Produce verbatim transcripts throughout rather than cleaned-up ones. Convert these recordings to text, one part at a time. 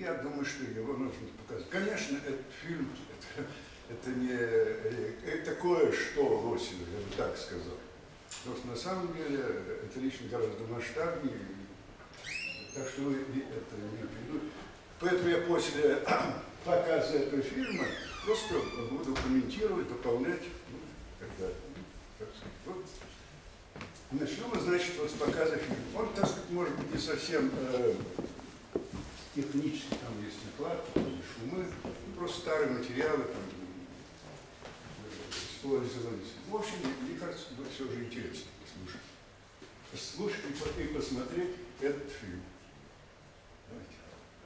я думаю, что его нужно показать. Конечно, этот фильм, это, это не это такое, что Лосева, я бы так сказал. Потому что на самом деле это лично гораздо масштабнее. Так что вы это имеете в виду. Поэтому я после показа этого фильма просто буду комментировать, дополнять, ну, когда, ну, так сказать, вот. Начнем мы, значит, вот с показа фильма. Он, так сказать, может быть, не совсем э, технически, там есть накладки, шумы, просто старые материалы там использовались. В общем, мне кажется, будет все же интересно послушать. Послушать и посмотреть этот фильм. Давайте.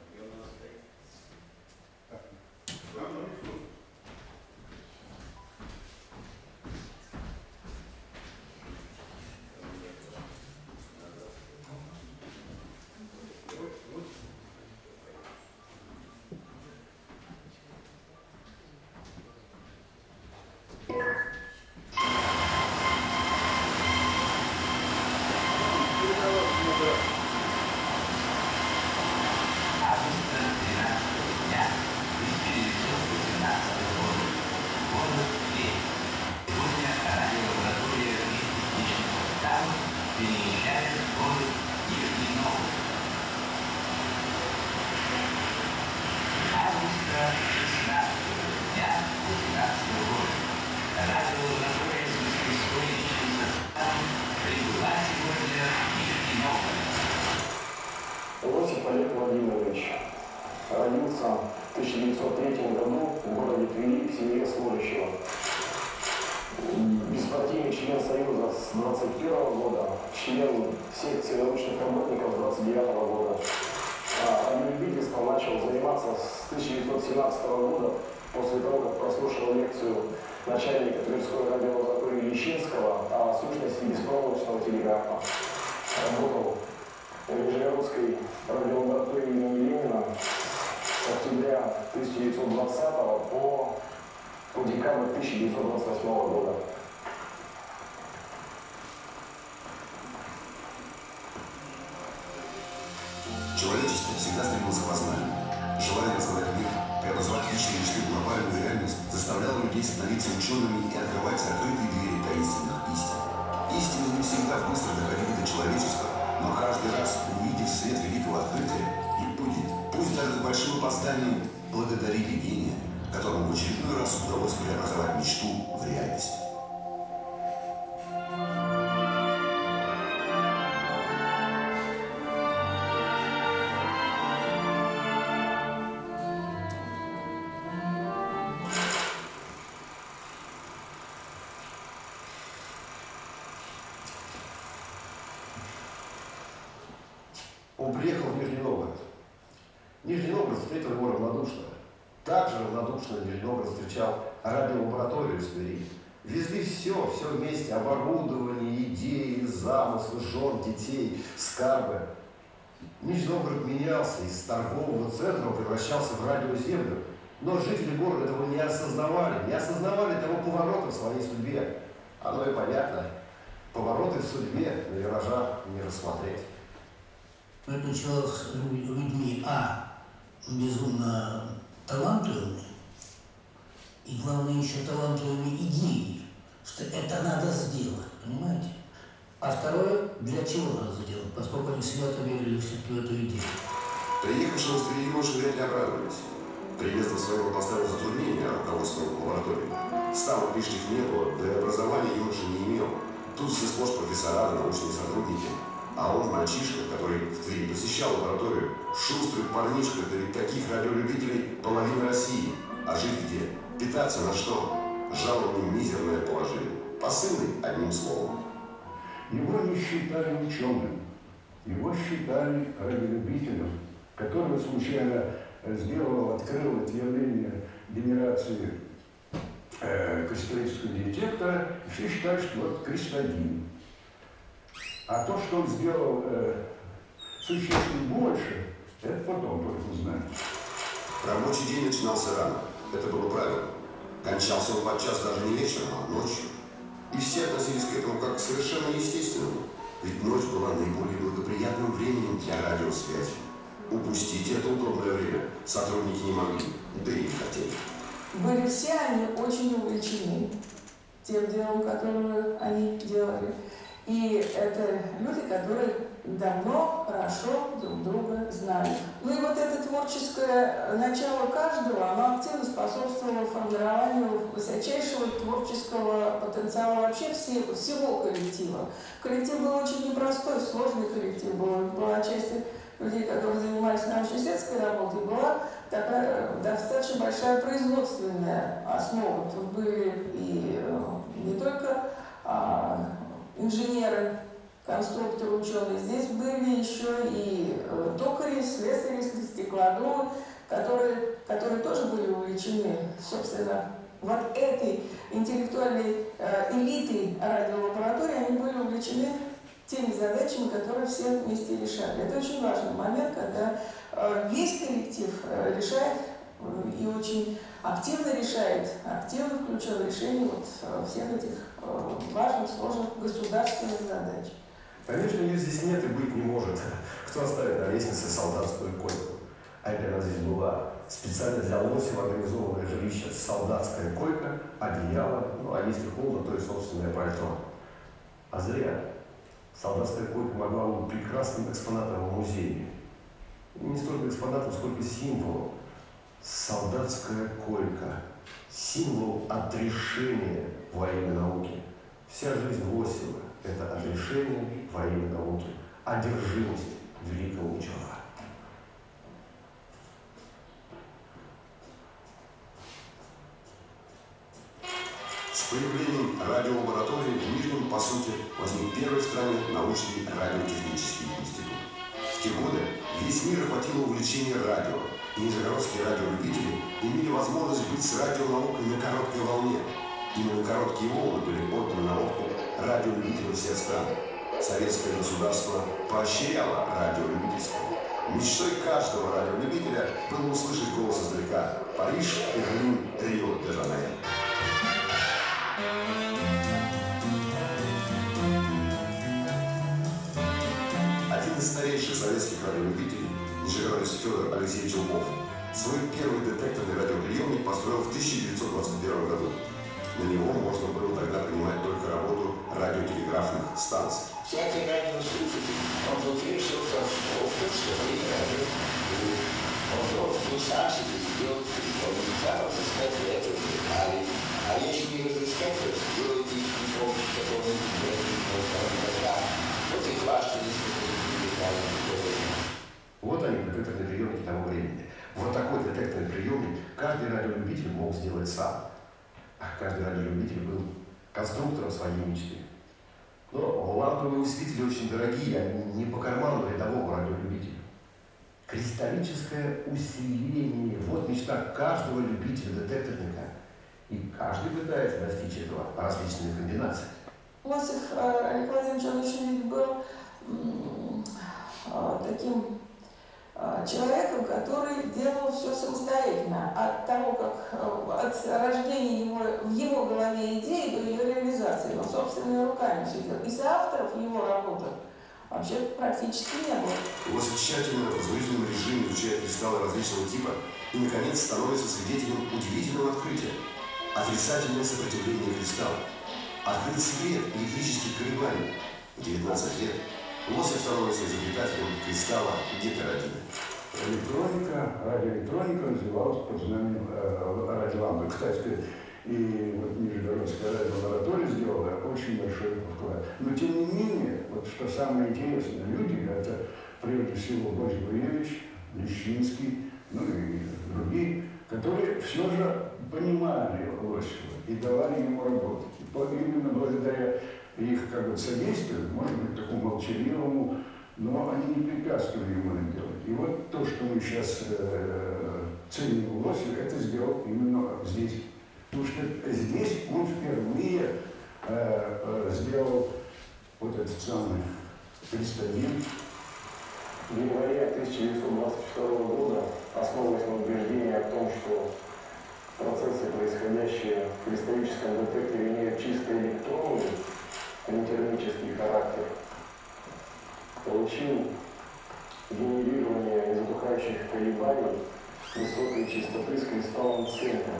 Лосев Олег Владимирович родился в тысяча девятьсот третьем году в городе Твери в семье служащего. Беспартийный член Союза с двадцать первого года, член секции научных работников с двадцать девятого года. А радиолюбительством начал заниматься с тысяча девятьсот семнадцатого года, после того, как прослушал лекцию начальника Тверской радиолаборатории Лещинского о сущности беспроволочного телеграфа. Работал в Нижегородской радиолаборатории имени Ленина с октября тысяча девятьсот двадцатого по, по декабрь тысяча девятьсот двадцать восьмого года. Человечество всегда стремилось к познанию. Желание разгадать мир, преобразовать личные мечты в глобальную реальность заставляло людей становиться учеными и открывать закрытые двери таинственных истин. Истины не всегда быстро доходили до человечества, но каждый раз, увидев свет великого открытия, люди, пусть даже с большим опозданием, благодарили гения, которому в очередной раз удалось преобразовать мечту в реальность. Он приехал в Нижний Новгород. Нижний Новгород встретил его равнодушно. Также равнодушно Нижний Новгород встречал радиолабораторию с Твери. Везли все, все вместе, оборудование, идеи, замыслы, жен, детей, скарбы. Нижний Новгород менялся, из торгового центра превращался в радиоземлю. Но жители города этого не осознавали, не осознавали того поворота в своей судьбе. Оно и понятно. Повороты в судьбе на виражах не рассмотреть. Это человек с людьми, а, безумно талантливыми, и главное еще талантливыми идеей, что это надо сделать, понимаете? А второе, для чего надо сделать, поскольку они свято верили все-таки в эту идею. Приехавшего в Твери юноши вряд ли обрадовались. Приездом своего поставил затруднения руководства лаборатории. Ставок лишних не было, да и образования юноша не имел. Тут все сплошь профессора, научные сотрудники. А он, мальчишка, который в Твери посещал лабораторию, шустрый парнишка, да ведь таких радиолюбителей половина России. А жить где? Питаться на что? Жалобное мизерное положение. Посыльный, одним словом. Его не считали ученым, его считали радиолюбителем, который случайно сделал, открыл это явление генерации э, кристаллического детектора, и все считают, что вот кристаллин. А то, что он сделал э, существенно больше, это потом только узнаем. Рабочий день начинался рано. Это было правило. Кончался он подчас даже не вечером, а ночью. И все относились к этому как к совершенно естественному. Ведь ночь была наиболее благоприятным временем для радиосвязи. Упустить это удобное время сотрудники не могли, да и не хотели. Были все они очень увлечены тем делом, которое они делали. И это люди, которые давно, хорошо друг друга знали. Ну и вот это творческое начало каждого, оно активно способствовало формированию высочайшего творческого потенциала вообще всего, всего коллектива. Коллектив был очень непростой, сложный коллектив был. Была часть людей, которые занимались научно-исследовательской работой, была такая достаточно большая производственная основа. Тут были и не только а, инженеры, конструкторы, ученые. Здесь были еще и э, токари, слесари, стеклодувы, которые, которые тоже были увлечены, собственно, вот этой интеллектуальной э, элитой радиолаборатории, они были увлечены теми задачами, которые все вместе решали. Это очень важный момент, когда э, весь коллектив э, решает э, и очень активно решает, активно включен в решение вот, э, всех этих э, важных, сложных государственных задач. Конечно, ее здесь нет и быть не может. Кто оставит на лестнице солдатскую койку? А это она здесь была специально для лосев организованное жилище, солдатская койка, одеяло, ну а если холодно, то и собственное пальто. А зря. Солдатская койка могла быть прекрасным экспонатом в музее. И не столько экспонатом, сколько символом. Солдатская койка. Символ отрешения во имя науки. Вся жизнь Лосева – это отрешение во имя науки, одержимость великого ученого. С появлением радиолаборатории в Нижнем, по сути, возник первый в стране научный радиотехнический институт. В те годы весь мир охватило увлечение радио, и нижегородские радиолюбители имели возможность быть с радионаукой на короткой волне. Именно короткие волны были отданы на откуп радиолюбителям всех стран. Советское государство поощряло радиолюбительство. Мечтой каждого радиолюбителя было услышать голос издалека: Париж, Берлин, Рио-де-Жанейро. Один из старейших советских радиолюбителей, нижегородец Федор Алексеевич Львов, свой первый детекторный радиоприемник построил в тысяча девятьсот двадцать первом году. На него можно было тогда принимать только работу радиотелеграфных станций. Всякий радиослушатель, он заинтересовался в том, что время радио, он должен станции сделать, он не знал, разыскать это детали. А если не разыскать, то сделать их не помнить, которые не могут. Вот и хвастались этими деталями. Вот они, детекторные приемники того времени. Вот такой детекторный приемник каждый радиолюбитель мог сделать сам. Каждый радиолюбитель был конструктором своей мечты. Но ламповые усилители очень дорогие, они не по карману рядового радиолюбителя. Кристаллическое усиление – вот мечта каждого любителя детекторника. И каждый пытается достичь этого различными комбинациями. Лосев Олег Владимирович, он очень был таким человеком, который делал все самостоятельно. От того, как от рождения его, в его голове идеи до ее реализации. Он собственными руками все делал. И соавторов его работы вообще практически не было. Лосев тщательно в размерительном режиме изучает кристаллы различного типа и, наконец, становится свидетелем удивительного открытия – отрицательное сопротивление кристалла. Открыт секрет электрических колебаний. В девятнадцать лет Лосев становится изобретателем кристалла гетеродина. Электроника, радиоэлектроника развивалась под знаменем э, радиолампы. Кстати, и вот Нижегородская радиолаборатория сделала очень большой вклад. Но тем не менее, вот что самое интересное, люди, это прежде всего Борис Боевич, Лещинский, ну и другие, которые все же понимали Лосева и давали ему работу. И по, именно благодаря их как бы содействию, может быть, такому молчаливому, но они не препятствовали ему это делать. И вот то, что мы сейчас э, ценим у Лосева, это сделал именно здесь. Потому что здесь он впервые э, э, сделал вот этот самый кристаллин. В январе тысяча девятьсот двадцать второго года, основываясь на убеждении о том, что процессы, происходящие в кристаллическом детекторе, имеют чисто электронный, а не термический характер, получил генерирования незатухающих колебаний высокой частоты с кристаллом центра.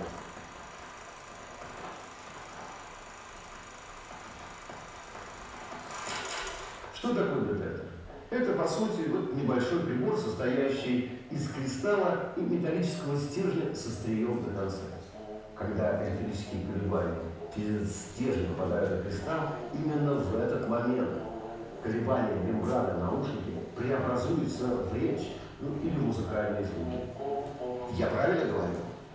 Что такое детектор? Это, по сути, вот небольшой прибор, состоящий из кристалла и металлического стержня со острием на конце. Когда электрические колебания через стержень попадают на кристалл, именно в этот момент колебания мембраны наушники преобразуются в речь, ну, или музыкальные звуки. Я правильно говорю?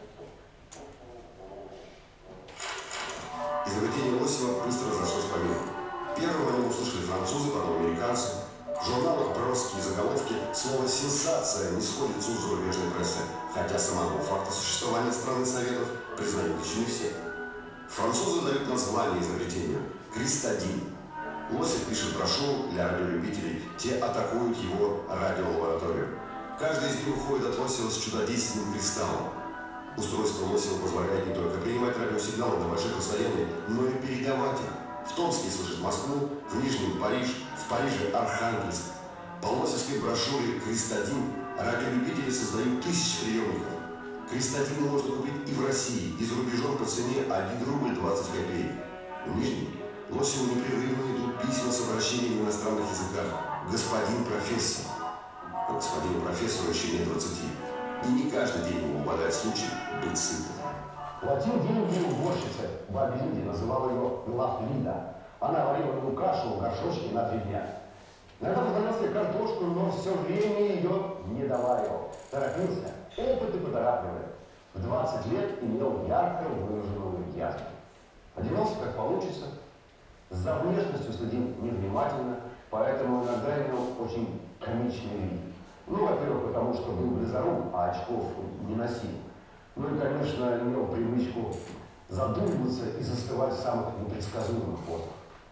Изобретение Лосева быстро разошлось по миру. Первым о нем услышали французы, потом американцы. В журналах «Броски» и заголовки слово «сенсация» не сходит с уст зарубежной прессы, хотя самого факта существования страны Советов признают еще не все. Французы дают название изобретению – «Кристадин». Лосев пишет брошюру для радиолюбителей, те атакуют его радиолабораторию. Каждый из них уходит от Лосева с чудодейственным кристаллом. Устройство Лосева позволяет не только принимать радиосигналы на больших расстояниях, но и передавать их. В Томске слышит Москву, в Нижнем – Париж, в Париже – Архангельск. По лосевской брошюре «Кристадин» радиолюбители создают тысячи приемников. Кристадин можно купить и в России, и за рубежом по цене один рубль двадцать копеек. В Нижнем Лосеву непрерывно идут письма с обращениями в иностранных языках. «Господин профессор». А господину профессору еще нет двадцати. И не каждый день ему выпадает случай быть сытым. Платил деньги уборщице, бабе Лиде, называл ее Лафлида. Она варила ему кашу в горшочке на три дня. Иногда подносил себе картошку, но все время ее не доваривал. Торопился, опыты поторапливали. В двадцать лет имел ярко выраженную язву. Одевался как получится, за внешностью следил невнимательно, поэтому иногда имел очень комичный вид. Ну, во-первых, потому что был близорук, а очков не носил. Ну и, конечно, имел привычку задумываться и застывать в самых непредсказуемых позах.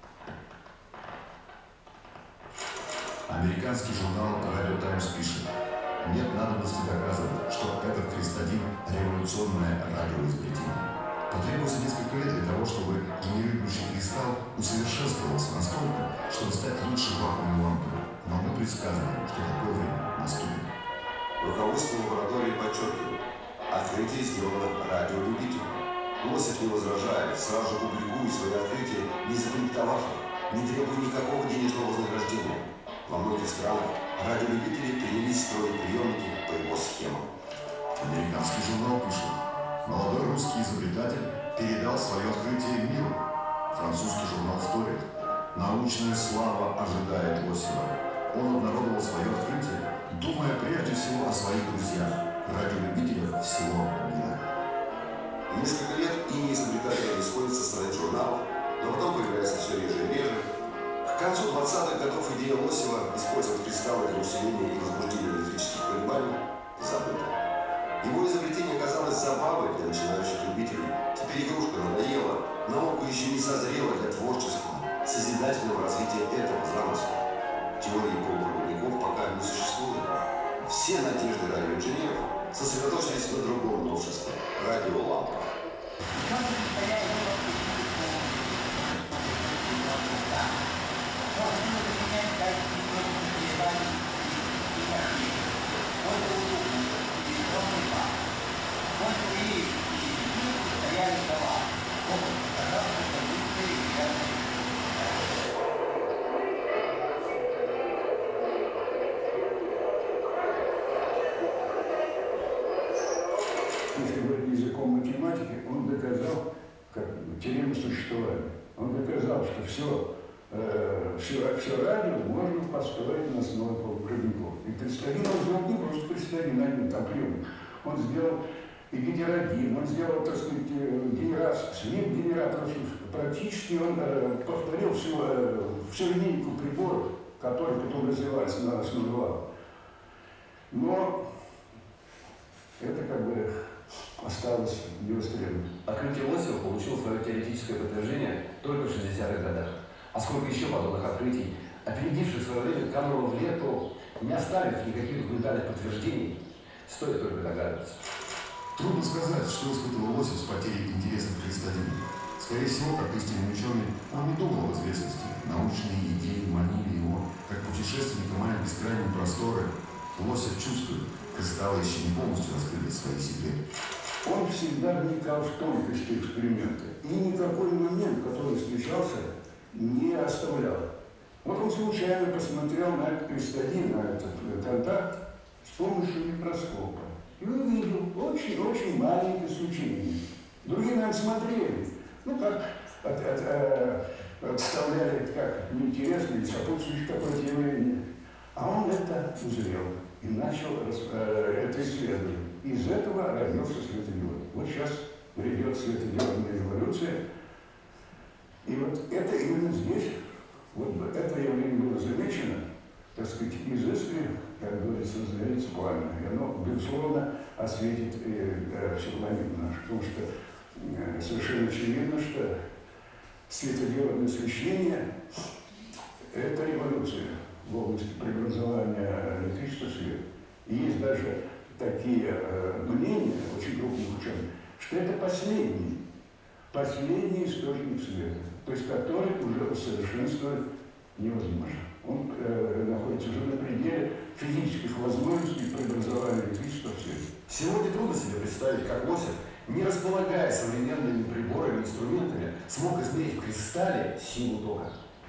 Американский журнал «Radio Times» пишет: нет надобности доказывать, что этот Кристадин – революционное радиоизобретение. Потребуется несколько лет для того, чтобы генерирующий кристалл усовершенствовался настолько, чтобы стать лучше вакуумной лампой. Но мы предсказываем, что такое время наступит. Руководство лаборатории подчеркивает: открытие сделано радиолюбителем. Лосев не возражает, сразу же публикует свои открытия, не закомплектовав их, не требуя никакого денежного вознаграждения. Во многих странах радиолюбители принялись строить приемники по его схемам. Американский журнал пишет: молодой русский изобретатель передал свое открытие миру. Французский журнал вторит: научная слава ожидает Лосева. Он обнародовал свое открытие, думая прежде всего о своих друзьях, радиолюбителях всего мира. Несколько лет имя изобретателя не сходит со страниц журналов, но потом появляется все реже и реже. К концу двадцатых годов идея Лосева использовать кристаллы для усиления и возбуждения электрических колебаний забыта. Его изобретение оказалось забавой для начинающих любителей. Теперь игрушка надоела, наука еще не созрела для творческого, созидательного развития этого замысла. Теории полупроводников пока не существует. Все надежды радиоинженеров сосредоточились на другом новшестве – радиолампа. Если говорить языком математики, он доказал, как теорему существования, он доказал, что все, э, все, все радио можно построить на основе полупроводников. И Кристалин он сделал не просто Кристалин, один там приемник. Он сделал и гетеродин, он сделал, так сказать, генерацию, слив генераторов. Практически он э, повторил всю, э, всю линейку приборов, которые потом развивались на основе ламп. Но это как бы осталось невостребованным. Открытие Лосева получило свое теоретическое подтверждение только в шестидесятых годах. А сколько еще подобных открытий, опередивших в свое время, кануло в лету, не оставив никаких документальных подтверждений, стоит только догадываться. Трудно сказать, что испытывал Лосев с потерей интереса к Кристалину. Скорее всего, как истинный ученый, он не думал об известности. Научные идеи манили его, как путешественника мая бескрайние просторы, Лосев чувствует, кристаллы еще не полностью раскрыли свои секреты. Он всегда вникал в тонкости эксперимента. И никакой момент, который встречался, не оставлял. Вот он случайно посмотрел на этот кристаллин, на этот контакт с помощью микроскопа. И увидел очень-очень маленькое свечение. Другие, наверное, смотрели. Ну, как от, от, э, отставляли это как неинтересно или сопутствующее какое-то явление. А он это узрел и начал э, это исследовать. Из этого родился светодиод. Вот сейчас грядет светодиодная революция. И вот это именно здесь, вот это явление было замечено, так сказать, изыскри, как говорится, загорится пламя. И оно, безусловно, осветит э, э, всю планету нашу. Потому что э, совершенно очевидно, что светодиодное освещение – это революция в области преобразования электричества в свет. И есть даже такие э, мнения очень крупных ученых, что это последний, последний источник света, то есть который уже усовершенствовать невозможно. Он э, находится уже на пределе физических возможностей преобразования электричества в свет. Сегодня трудно себе представить, как Лосев, не располагая современными приборами и инструментами, смог измерить в кристалле силу тока.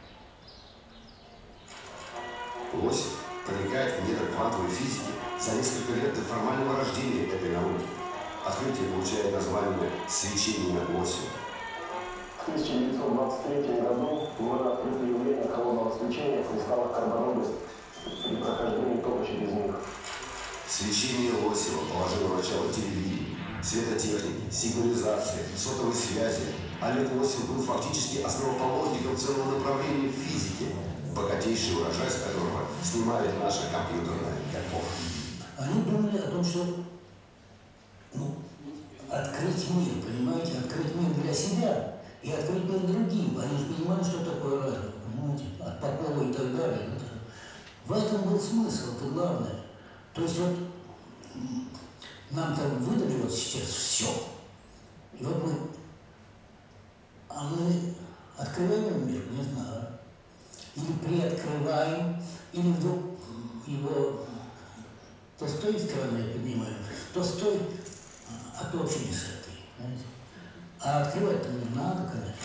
Лосев проникает в недра квантовой физики за несколько лет до формального рождения этой науки. Открытие получает название «свечение Лосева». В тысяча девятьсот двадцать третьем году было открыто явление холодного свечения в кристаллах карбонуды при прохождении тока через них. Свечение Лосева положило начало телевидению, светотехники, сигнализации, сотовой связи. Олег Лосев был фактически основоположником целого направления в физике, богатейший урожай с которого снимает наша компьютерная эпоха. Они думали о том, что ну, открыть мир, понимаете, открыть мир для себя и открыть мир другим. Они же понимали, что такое радио, понимаете, от Попова и так далее. В этом был смысл, это главное. То есть вот нам там выдали вот сейчас все. И вот мы, а мы открываем мир, не знаю, или приоткрываем, или вдруг его то с той стороны поднимаем, то с той от общей с этой, знаете. А открывать-то не надо, конечно.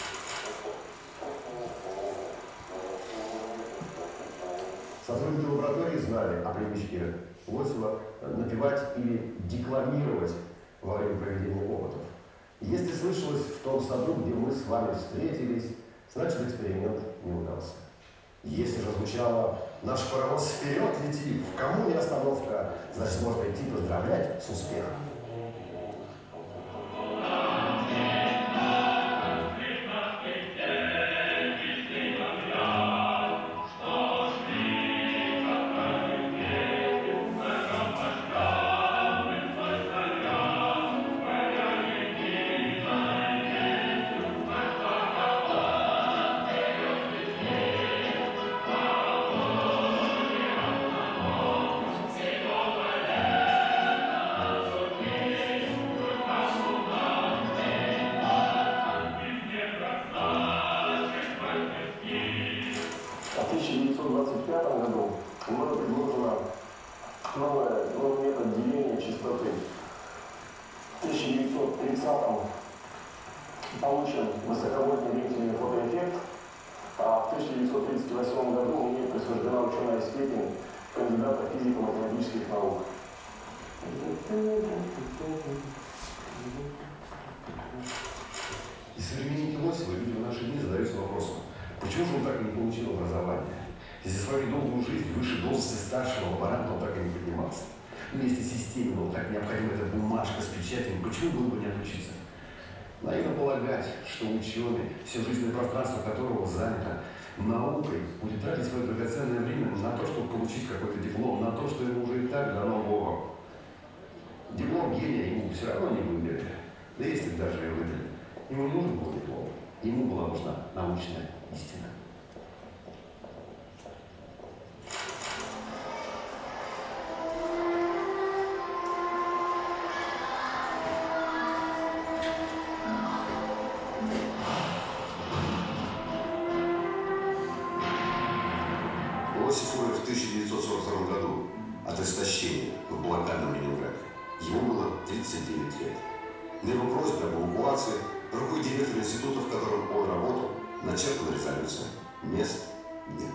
Сотрудники лаборатории знали о привычке Лосева напевать или декламировать во время проведения опытов. Если слышалось в том саду, где мы с вами встретились, значит эксперимент не удался. Если же звучало «Наш паровоз вперед летит, в кому не остановка», значит можно идти поздравлять с успехом. В тысяча девятьсот двадцать пятом году было предложено новое, новый метод деления частоты. В тысяча девятьсот тридцатом получен высоковольтный длительный фотоэффект, а в тысяча девятьсот тридцать восьмом году мне присуждена ученая степень кандидата физико-математических наук. И современники Лосева, люди в наши дни задаются вопросом, почему же он так и не получил образование? Если свою долгую жизнь выше должности старшего лаборанта он так и не поднимался. Но если системе была так необходима эта бумажка с печатями, почему было бы не отучиться? Наивно полагать, что ученый, все жизненное пространство которого занято наукой, будет тратить свое драгоценное время на то, чтобы получить какой-то диплом, на то, что ему уже и так дано Богом. Диплом гения ему все равно не выдали. Да если даже и выдали, ему не нужен был диплом, ему была нужна научная истина. Лосев умер в тысяча девятьсот сорок втором году от истощения заточения в блокадном Ленинграде. Ему было тридцать девять лет. На его просьбу об эвакуации рукой директора института, в котором он работал, начертана резолюция. Мест нет.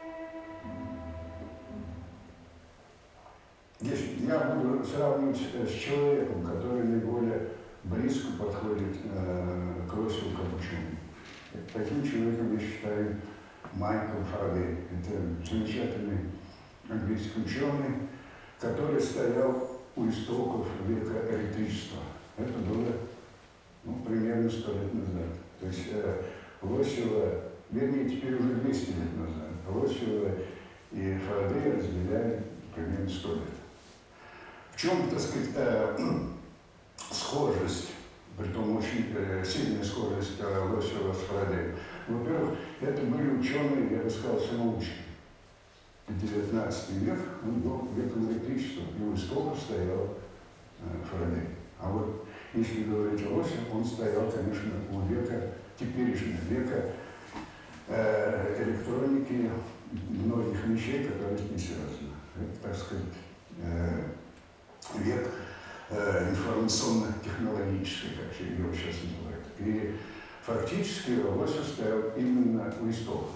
Здесь я буду сравнивать с человеком, который наиболее близко подходит э, к Лосеву как ученому. Таким человеком я считаю Майкл Фарадей. Это замечательный английский ученый, который стоял у истоков века электричества. Это было ну, примерно сто лет назад. То есть э, Лосева, вернее, теперь уже двести лет назад, Лосева и Фарадей разделяли примерно сто лет. В чем, так сказать, э, схожесть, притом очень э, сильная схожесть э, Лосева с Фарадеем? Во-первых, это были ученые, я бы сказал, самоучки. девятнадцатый век, он был веком электричества, и у истоков стоял э, Фарадей. А вот если говорить о Лосеве, он стоял, конечно, у века, теперешнего века э, электроники, многих вещей, которые с ней связаны. Это, так сказать, э, век э, информационно-технологический, как его сейчас называют. И фактически Лосев стоял именно у истоков.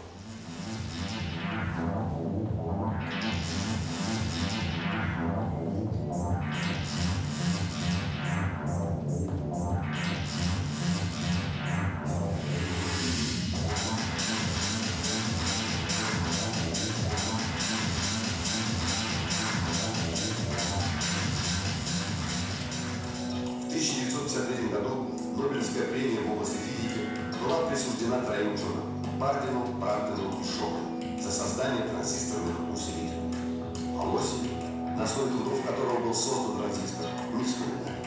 В тысяча девятьсот пятьдесят третьем году Нобелевская премия в области физики была присуждена троим ученым – Бардину, Бардину и Шоку за создание транзисторных усилителей. А Лосев, на основе трудов которого был создан транзистор, не вспоминает.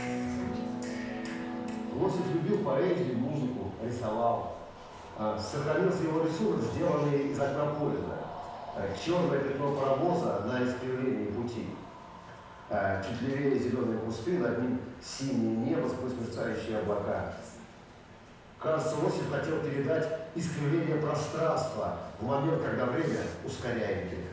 Лосев любил поэзию, музыку, рисовал. А, Сохранился его рисунок, сделанный из окна поезда. А, Черное пятно паровоза на искривлении пути. А, Чуть левее зеленые кусты, над ним синее небо сквозь мерцающие облака. Кажется, Лосев хотел передать искривление пространства в момент, когда время ускоряет бег.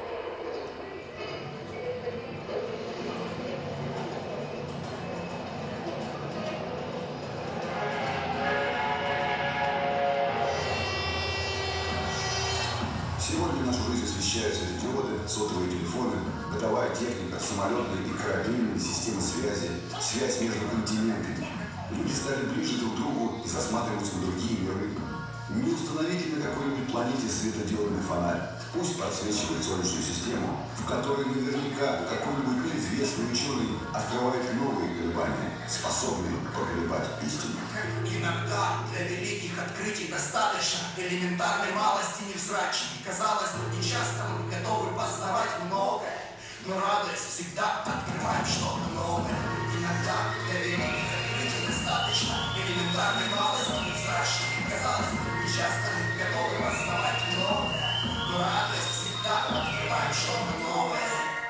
Сегодня нашу жизнь освещают светодиоды, сотовые телефоны, бытовая техника, самолетные и корабельные системы связи, связь между континентами. Люди стали ближе друг к другу и засматриваются на другие миры. Не установите на какой-нибудь планете светодиодный фонарь. Пусть подсвечивает Солнечную систему, в которой наверняка какой-нибудь неизвестный ученый открывает новые колебания, способные поколебать истину. Иногда для великих открытий достаточно элементарной малости невзрачной. Казалось бы, нечасто мы готовы познавать многое, но радуясь всегда открываем что-то новое. Иногда для великих открытий достаточно элементарной малости невзрачной. Казалось бы, нечасто мы готовы познавать многое, но радуясь всегда открываем что-то новое.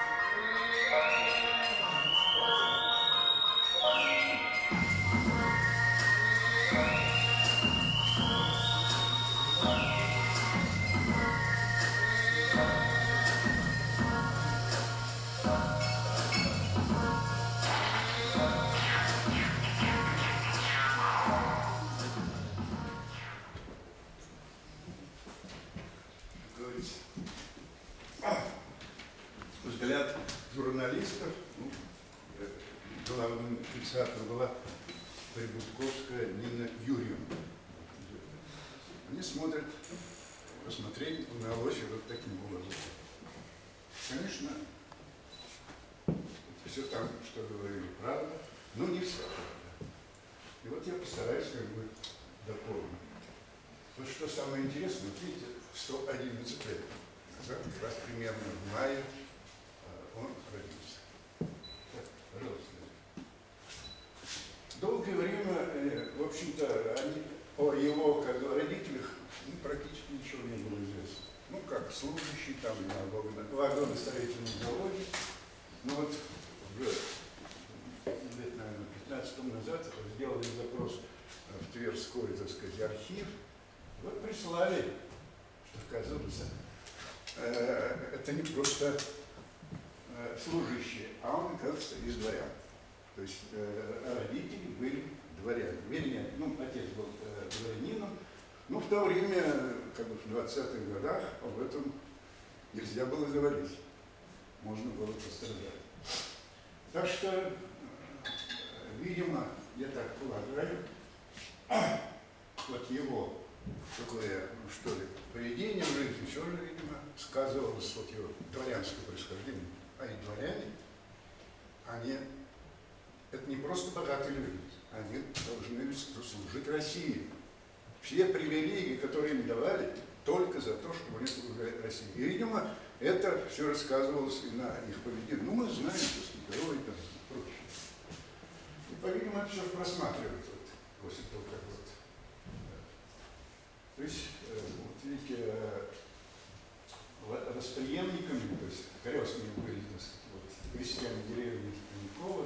Взгляд журналистов, ну, главным инициатором была Прибутковская Нина Юрьевна. Они смотрят, посмотреть на Лосева вот таким образом. Конечно, все там, что говорили, правда, но не все правда. И вот я постараюсь как бы дополнить. Вот что самое интересное, вот видите, сто одиннадцать лет. Да, как раз примерно в мае он родился. Так, пожалуйста. Долгое время, в общем-то, они, о его как бы, родителях ну, практически ничего не было известно. Ну, как служащий там на вагоностроительном заводе. Но вот лет, наверное, пятнадцать тому назад сделали запрос в Тверской, так сказать, архив. Вот прислали, что, оказывается, это не просто э, служащие, а он, кажется, из дворян. То есть э, родители были дворяне. Вернее, ну, отец был э, дворянином, но в то время, как бы в двадцатых годах, об этом нельзя было говорить. Можно было пострадать. Так что, э, видимо, я так полагаю, вот его такое, ну что ли, поведение в жизни все же, видимо, сказывалось вот его дворянское происхождение. А и дворяне, они, это не просто богатые люди, они должны служить России. Все привилегии, которые им давали, только за то, чтобы они служили России. И, видимо, это все рассказывалось и на их поведении. Ну, мы знаем, что герои там и прочее. И, по-видимому, это все просматривают вот, после того, как вот. То есть, э, вот видите, э, восприемниками, то есть крестными были, так сказать, вот, крестьяне деревни Конькова,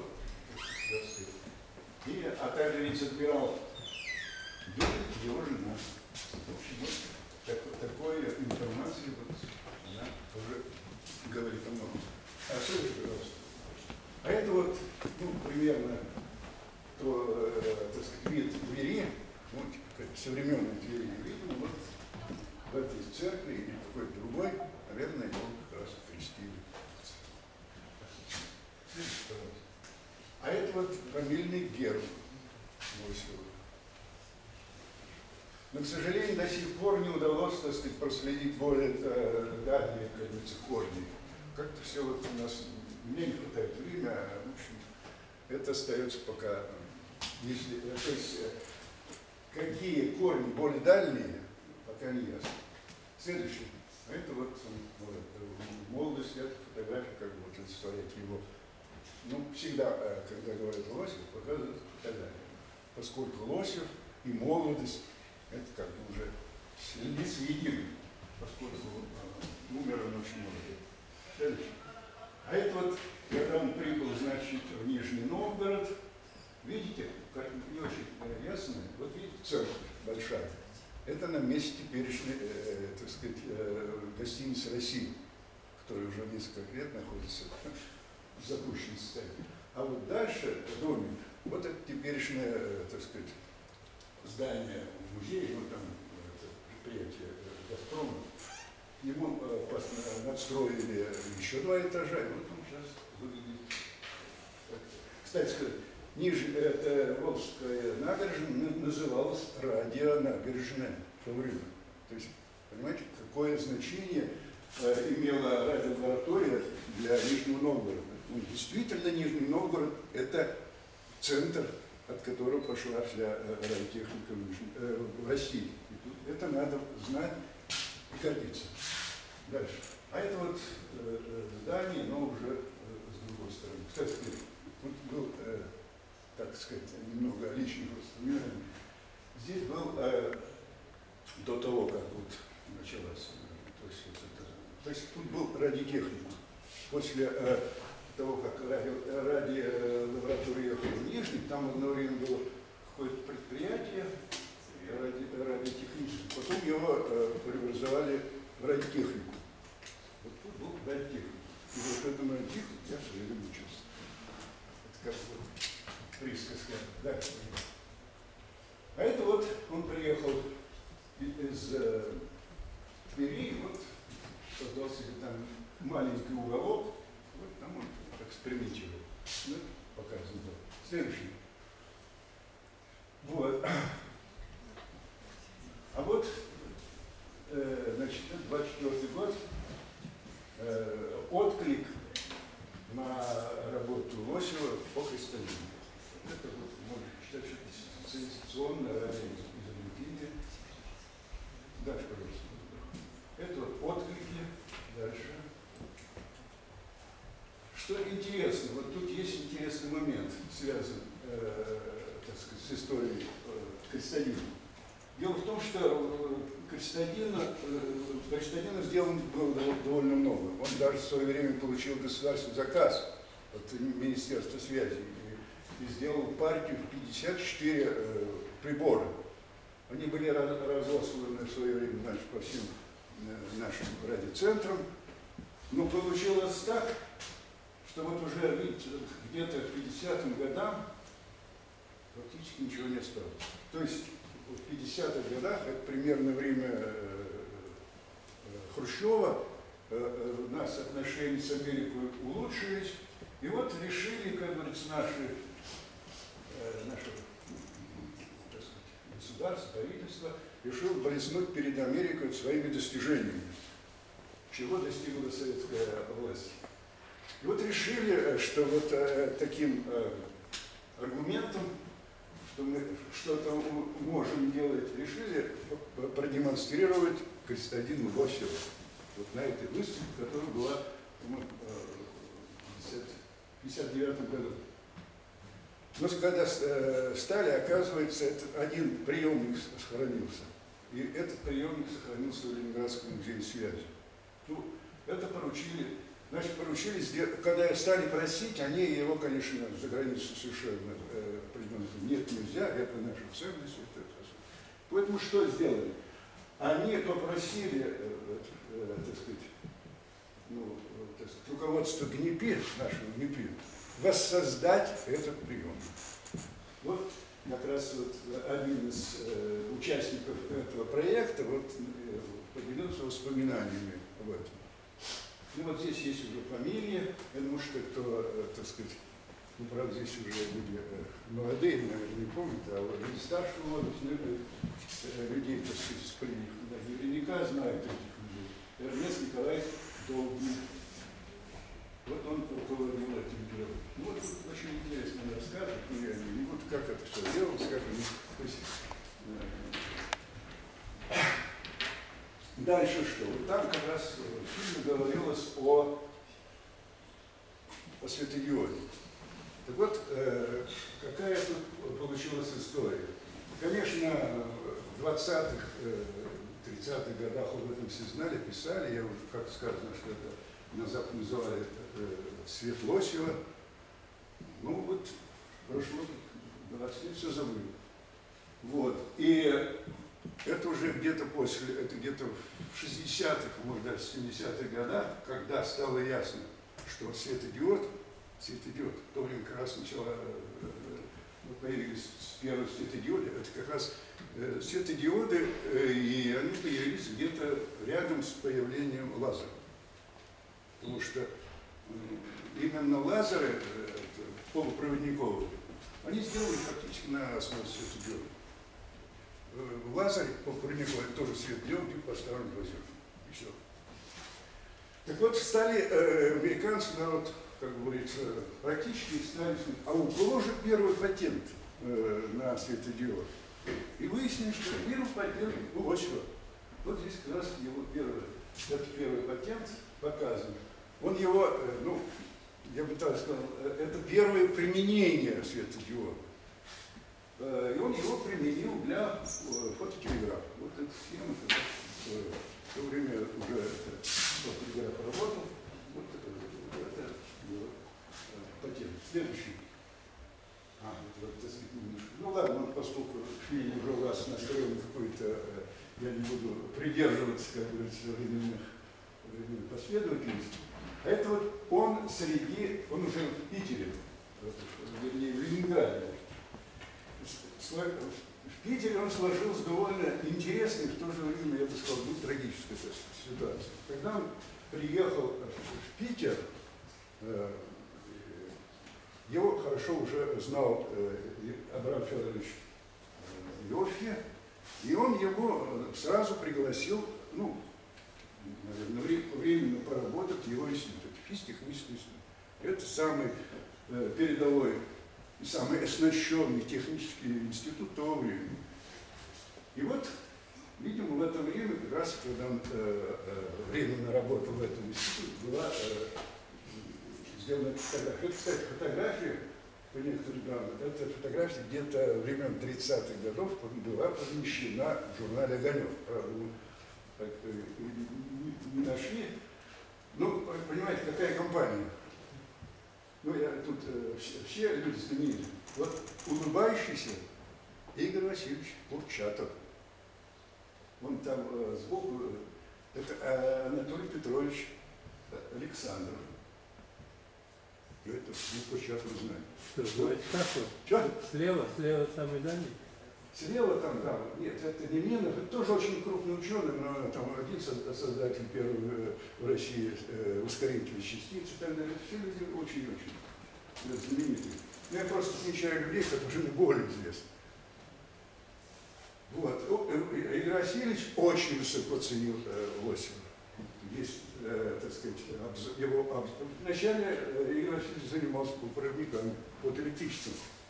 и, а также вице-адмирал Белик, его жена. В общем, вот так, такой информации вот, она уже говорит о многом. А что это, пожалуйста? А это вот, ну, примерно то, э, так сказать, вид двери, ну, типа, современной двери, видимо, вот в этой церкви или какой-то другой, наверное, его как раз крестили. А это вот фамильный герб Лосева. Но, к сожалению, до сих пор не удалось, так сказать, проследить более э, дальние, как говорится, корни. Как-то все вот у нас, мне не хватает времени, а, в общем, это остается пока, если, то есть, какие корни более дальние, пока не ясно. Следующее. Это вот, вот молодость, это фотография, как бы вот олицетворяет его. Ну, всегда, когда говорят Лосев, показывают фотографию. Поскольку Лосев и молодость, это как бы уже лица едины, поскольку э, умер он очень молодой. Следующее. А это вот, когда он прибыл, значит, в Нижний Новгород, видите, как не очень ясно, вот видите, церковь большая. Это на месте теперешней, э, так сказать, э, гостиницы России, которая уже несколько лет находится в запущенном состоянии. А вот дальше домик, вот это теперешнее, э, так сказать, здание музея, ну там это предприятие э, «Газпрома», ему э, надстроили еще два этажа, и вот он сейчас выглядит. Кстати сказать, ниже это Волжская набережная называлась радионабережная в то время. То есть, понимаете, какое значение э, имела радиолаборатория для Нижнего Новгорода. Ну, действительно, Нижний Новгород – это центр, от которого пошла вся э, радиотехника в, Нижнем, э, в России. И тут это надо знать и гордиться. Дальше. А это вот э, здание, но уже э, с другой стороны. Кстати, тут был, э, так сказать, немного личных воспоминаний. Здесь был э, до того, как вот началась, э, то есть, вот это, то есть тут был радиотехник. После э, того, как радиолаборатория ехала в Нижний, там одно время было какое-то предприятие ради, радиотехническое, потом его э, преобразовали в радиотехнику. Вот тут был радиотехник. И вот этому радиотехнику я все время учился. Это как вот присказка. Да. А это вот он приехал из э, Твери, вот создал себе там маленький уголок, вот там он экспериментировал. Ну, показываю. Следующий. Вот. А вот, э, значит, двадцать четвёртый год, э, отклик на работу Лосева по кристаллину. Это вот, можно считать, что это сенсационное изобретение. Дальше, пожалуйста. Это вот отклики. Дальше. Что интересно, вот тут есть интересный момент, связан, э, так сказать, с историей э, кристаллина. Дело в том, что кристаллина, э, кристаллина сделано было довольно много. Он даже в свое время получил государственный заказ от Министерства связи и, и сделал партию в пятьдесят четыре э, прибора. Они были разосланы в свое время, значит, по всем э, нашим радиоцентрам. Но получилось так, что вот уже, видите, где-то к пятидесятым годам практически ничего не осталось. То есть в пятидесятых годах, это примерно время Хрущева, у нас отношения с Америкой улучшились, и вот решили, как говорится, наши, наши так сказать, государство, правительство решило блеснуть перед Америкой своими достижениями, чего достигла советская власть. И вот решили, что вот э, таким э, аргументом, что мы что-то можем делать, решили продемонстрировать Кристалину Лосеву. Вот на этой выставке, которая была в пятьдесят девятом году. Но когда э, стали, оказывается, этот один приемник сохранился. И этот приемник сохранился в Ленинградском музее связи. Ну, это поручили. Значит, поручили, когда стали просить, они его, конечно, за границу совершенно э, придумали. Нет, нельзя, это наша ценность. Это, это. Поэтому что сделали? Они попросили, э, э, так сказать, ну, так сказать, руководство ГНИПИ, нашего ГНИПИ, воссоздать этот прием. Вот как раз вот один из э, участников этого проекта вот, э, поделился воспоминаниями об этом. Ну вот здесь есть уже фамилия, я думаю, что кто, э, так сказать, ну, правда, здесь уже люди э, молодые, наверное, не помнят, а вот люди старшего возраста, э, людей, так сказать, наверняка знают этих людей. Эрнест Николаевич Долгий. Вот он руководил этим делом. Ну вот тут очень интересно рассказывать, но я не буду, как это все делалось, как они... То есть, э, дальше что? Вот там как раз в фильме говорилось о, о светодиоде. Так вот, э, какая тут получилась история? Конечно, в двадцатых, тридцатых годах об этом все знали, писали, я уже, как сказано, что это на Западе называли э, свет Лосева. Ну вот, прошло двадцать лет, все забыли. Вот. И это уже где-то после, это где-то в шестидесятых, может даже в семидесятых годах, когда стало ясно, что светодиод, светодиод, в то время как раз сначала э, появились первые светодиоды, это как раз э, светодиоды, э, и они появились где-то рядом с появлением лазера. Потому что э, именно лазеры э, полупроводниковые, они сделаны фактически на основе светодиода. В лазере полупроводниковый тоже светодиод и поставлен лазер. И все. Так вот, стали э, американцы, народ, как говорится, практически стали, а у кого же первый патент э, на светодиод? И выяснилось, что первый патент у Лосева. Вот здесь как раз его первый, этот первый патент показан. Он его, э, ну, я бы так сказал, это первое применение светодиода. Э, и он его применил для э, фототелеграфа. Вот эта схема, когда э, в то время уже фототелеграф работал. Вот это, это его патент. Следующий. А, это вот, так сказать, немножко. Ну ладно, поскольку фильм уже у вас настроен какой-то, я не буду придерживаться, как говорится, временных, временных последовательностей. А это вот он среди, он уже в Питере, вернее, в Ленинграде. В Питере он сложился довольно интересной, в то же время, я бы сказал, ну, трагической ситуации. Когда он приехал в Питер, его хорошо уже знал Абрам Федорович Иоффе, и он его сразу пригласил, ну, наверное, временно поработать в его институт, физтехнический институт. Это самый э, передовой и самый оснащенный технический институт того времени. И вот, видимо, в это время, как раз, когда он э, э, временно работал в этом институте, была э, сделана фотография. Это, кстати, фотография, по некоторым данным, эта фотография где-то времен тридцатых годов была помещена в журнале «Огонек». Правда, мы не, не нашли. Ну, понимаете, какая компания? Ну, я тут э, все, все люди знаменитые. Вот улыбающийся Игорь Васильевич Курчатов. Он там э, сбоку, это э, Анатолий Петрович Александров. Это ну, сейчас мы знаем. Что, давайте так вот? Что? Слева, слева самый дальний? Слева там, да, нет, это не Менов, это тоже очень крупный ученый, но там один создатель первого в России э, ускорителя частиц и так далее. Это все люди очень-очень знаменитые. Я просто отмечаю людей, которые более известны. Вот. Игорь Васильевич очень высоко ценил э, Лосева. Есть, э, так сказать, обзор, его обзор. Вначале э, Игорь Васильевич занимался проводниками фотоэлектричеством.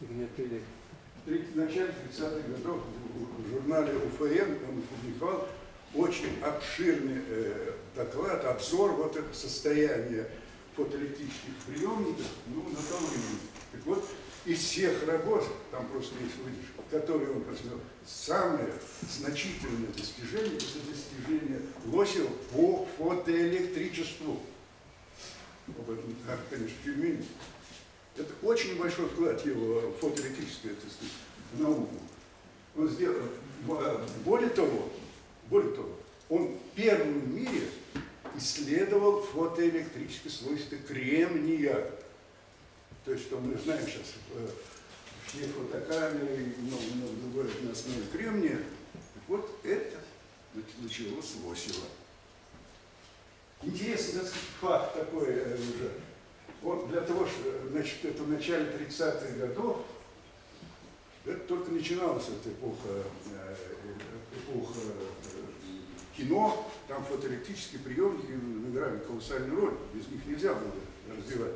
В начале тридцатых годов в журнале У Ф Н он опубликовал очень обширный э, доклад, обзор вот это состояние фотоэлектрических приемников ну, на том времени. Так вот, из всех работ, там просто есть выдержка, которые он посмотрел, самое значительное достижение – это достижение Лосева по фотоэлектричеству. Об этом, конечно, в фильме нет. Это очень большой вклад его в фотоэлектрическую, так сказать, науку. Он сделал, более того, более того, он первым в мире исследовал фотоэлектрические свойства кремния. То есть, что мы знаем сейчас, все фотокамеры и много-много другое на основе кремния. Так вот, это началось с Лосева. Интересный факт такой уже. Вот для того, что, значит, это в начале тридцатых годов, это только начиналась эта эпоха, эпоха кино, там фотоэлектрические приемники играли колоссальную роль, без них нельзя было развивать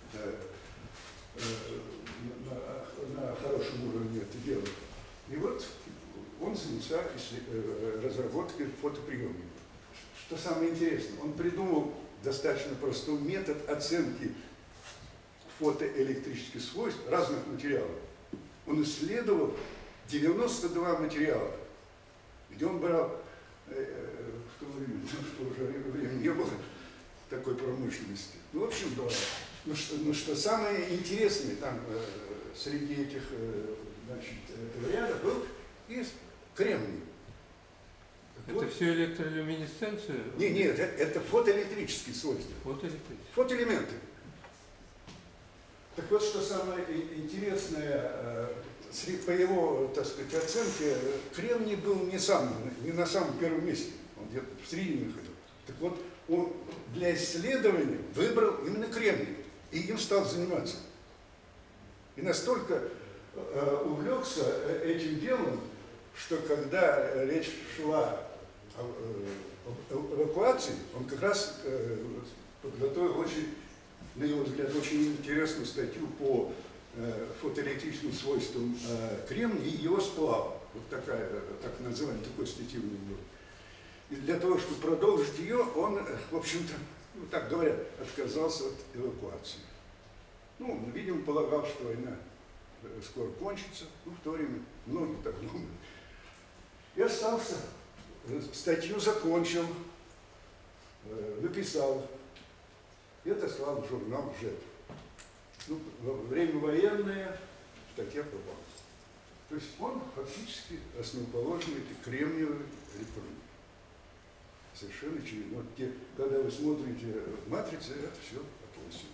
на, на хорошем уровне это дело. И вот он занялся разработкой фотоприемников. Что самое интересное, он придумал достаточно простой метод оценки фотоэлектрических свойств разных материалов. Он исследовал девяносто два материала, где он брал, э, в то время, в то же время не было такой промышленности. Ну, в общем, да. Ну что, ну, что самое интересное там э, среди этих э, значит, этого ряда был и кремний. Это вот. Все электролюминесценция? Не, нет, это, это фотоэлектрические свойства. Фотоэлектрические. Фотоэлементы. Так вот, что самое интересное, по его, так сказать, оценке, кремний был не, сам, не на самом первом месте, он где-то в середине ходил. Так вот, он для исследования выбрал именно кремний, и им стал заниматься. И настолько увлекся этим делом, что когда речь шла о эвакуации, он как раз подготовил очень, на его взгляд, очень интересную статью по э, фотоэлектрическим свойствам э, кремния и его сплава. Вот такая, так называемая, такой статьи у него было. И для того, чтобы продолжить ее, он, в общем-то, ну, так говорят, отказался от эвакуации. Ну, видимо, полагал, что война скоро кончится. Ну, в то время многие так думали. И остался, статью закончил, э, написал. И отослал в журнал «Жет». Ну, во время военное статья попалась. То есть он фактически основоположник кремниевой электроники. Совершенно очевидно. Вот те, когда вы смотрите матрицы, это все от Лосева.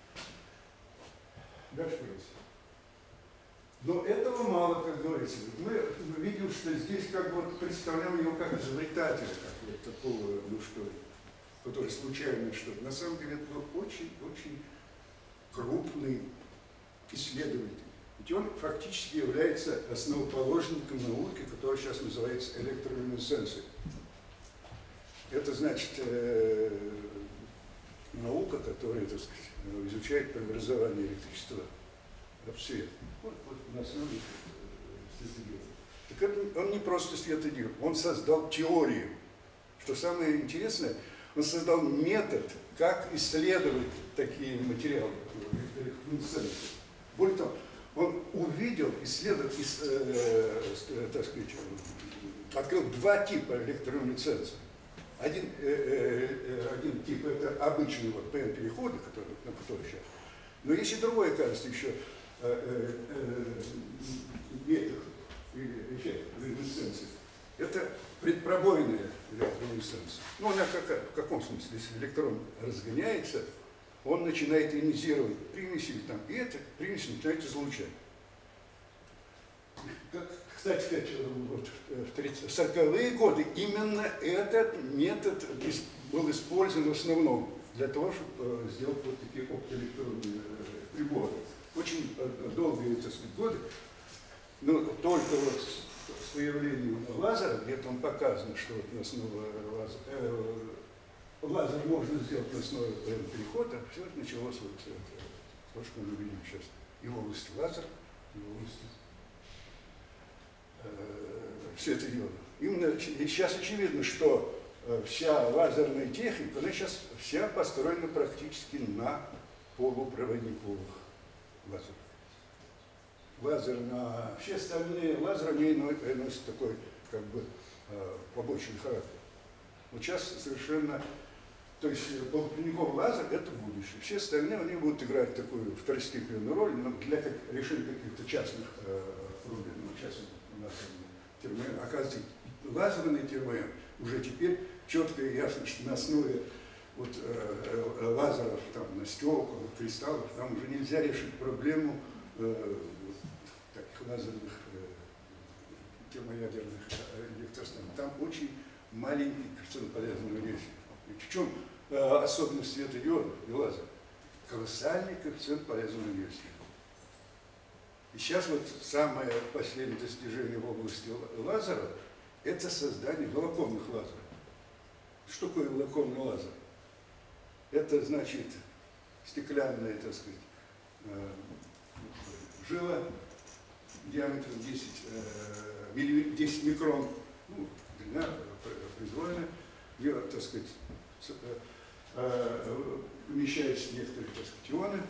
Дальше, пожалуйста. Но этого мало, как говорится. Мы, мы видим, что здесь как бы вот представляем его как изобретателя, как вот такого, ну что, который случайно что-то. На самом деле это был очень-очень крупный исследователь. Ведь он фактически является основоположником науки, которая сейчас называется электролюминесценцией. Это значит э, наука, которая, так сказать, изучает преобразование электричества в свет. Вот, вот на основе светодиода. Так это, он не просто светодиод, он создал теорию. Что самое интересное, он создал метод, как исследовать такие материалы, электроинсценции. Более того, он увидел, исследовал, э, э, так сказать, открыл два типа электролюминесценции. Один, э, э, один тип это обычный вот пэ эн-переходы, который, на который сейчас. Но есть и другой, кажется, еще э, э, метод или эффект люминесценции. Это предпробойная электролюминесценция. Ну, она как, в каком смысле? Если электрон разгоняется, он начинает ионизировать примеси, там, и эта примесь начинает излучать. Кстати сказать, вот, в сороковые годы именно этот метод был использован в основном для того, чтобы сделать вот такие оптоэлектронные приборы. Очень долгие, так сказать, годы, но только вот с появлением лазера, где-то он показано, что вот на основе лазера, э, лазер можно сделать на основе перехода, все это началось вот это, то, что мы видим сейчас и в области лазера, и в области светодиода. Именно сейчас очевидно, что вся лазерная техника, она сейчас вся построена практически на полупроводниковых лазерах. Лазер на все остальные лазеры они носят такой как бы побочный характер. Вот сейчас совершенно, то есть полупроводниковый лазер это будущее. Все остальные они будут играть такую второстепенную роль, но для как, решения каких-то частных проблем, ну, частных термоэн. Оказывается, лазерный термоэн уже теперь четко и ясно, что на основе вот, э, э, лазеров там, на стеклах, кристаллов, там уже нельзя решить проблему э, таких лазерных э, термоядерных электростанций. Там очень маленький коэффициент полезного действия. В чем э, особенность светодиода и лазера? Колоссальный коэффициент полезного действия. И сейчас вот самое последнее достижение в области лазера – это создание волоконных лазеров. Что такое волоконный лазер? Это значит стеклянная, так сказать, жила диаметром десять, десять микрон, ну, длина произвольная, ее, так сказать, помещаются некоторые, так сказать, ионы.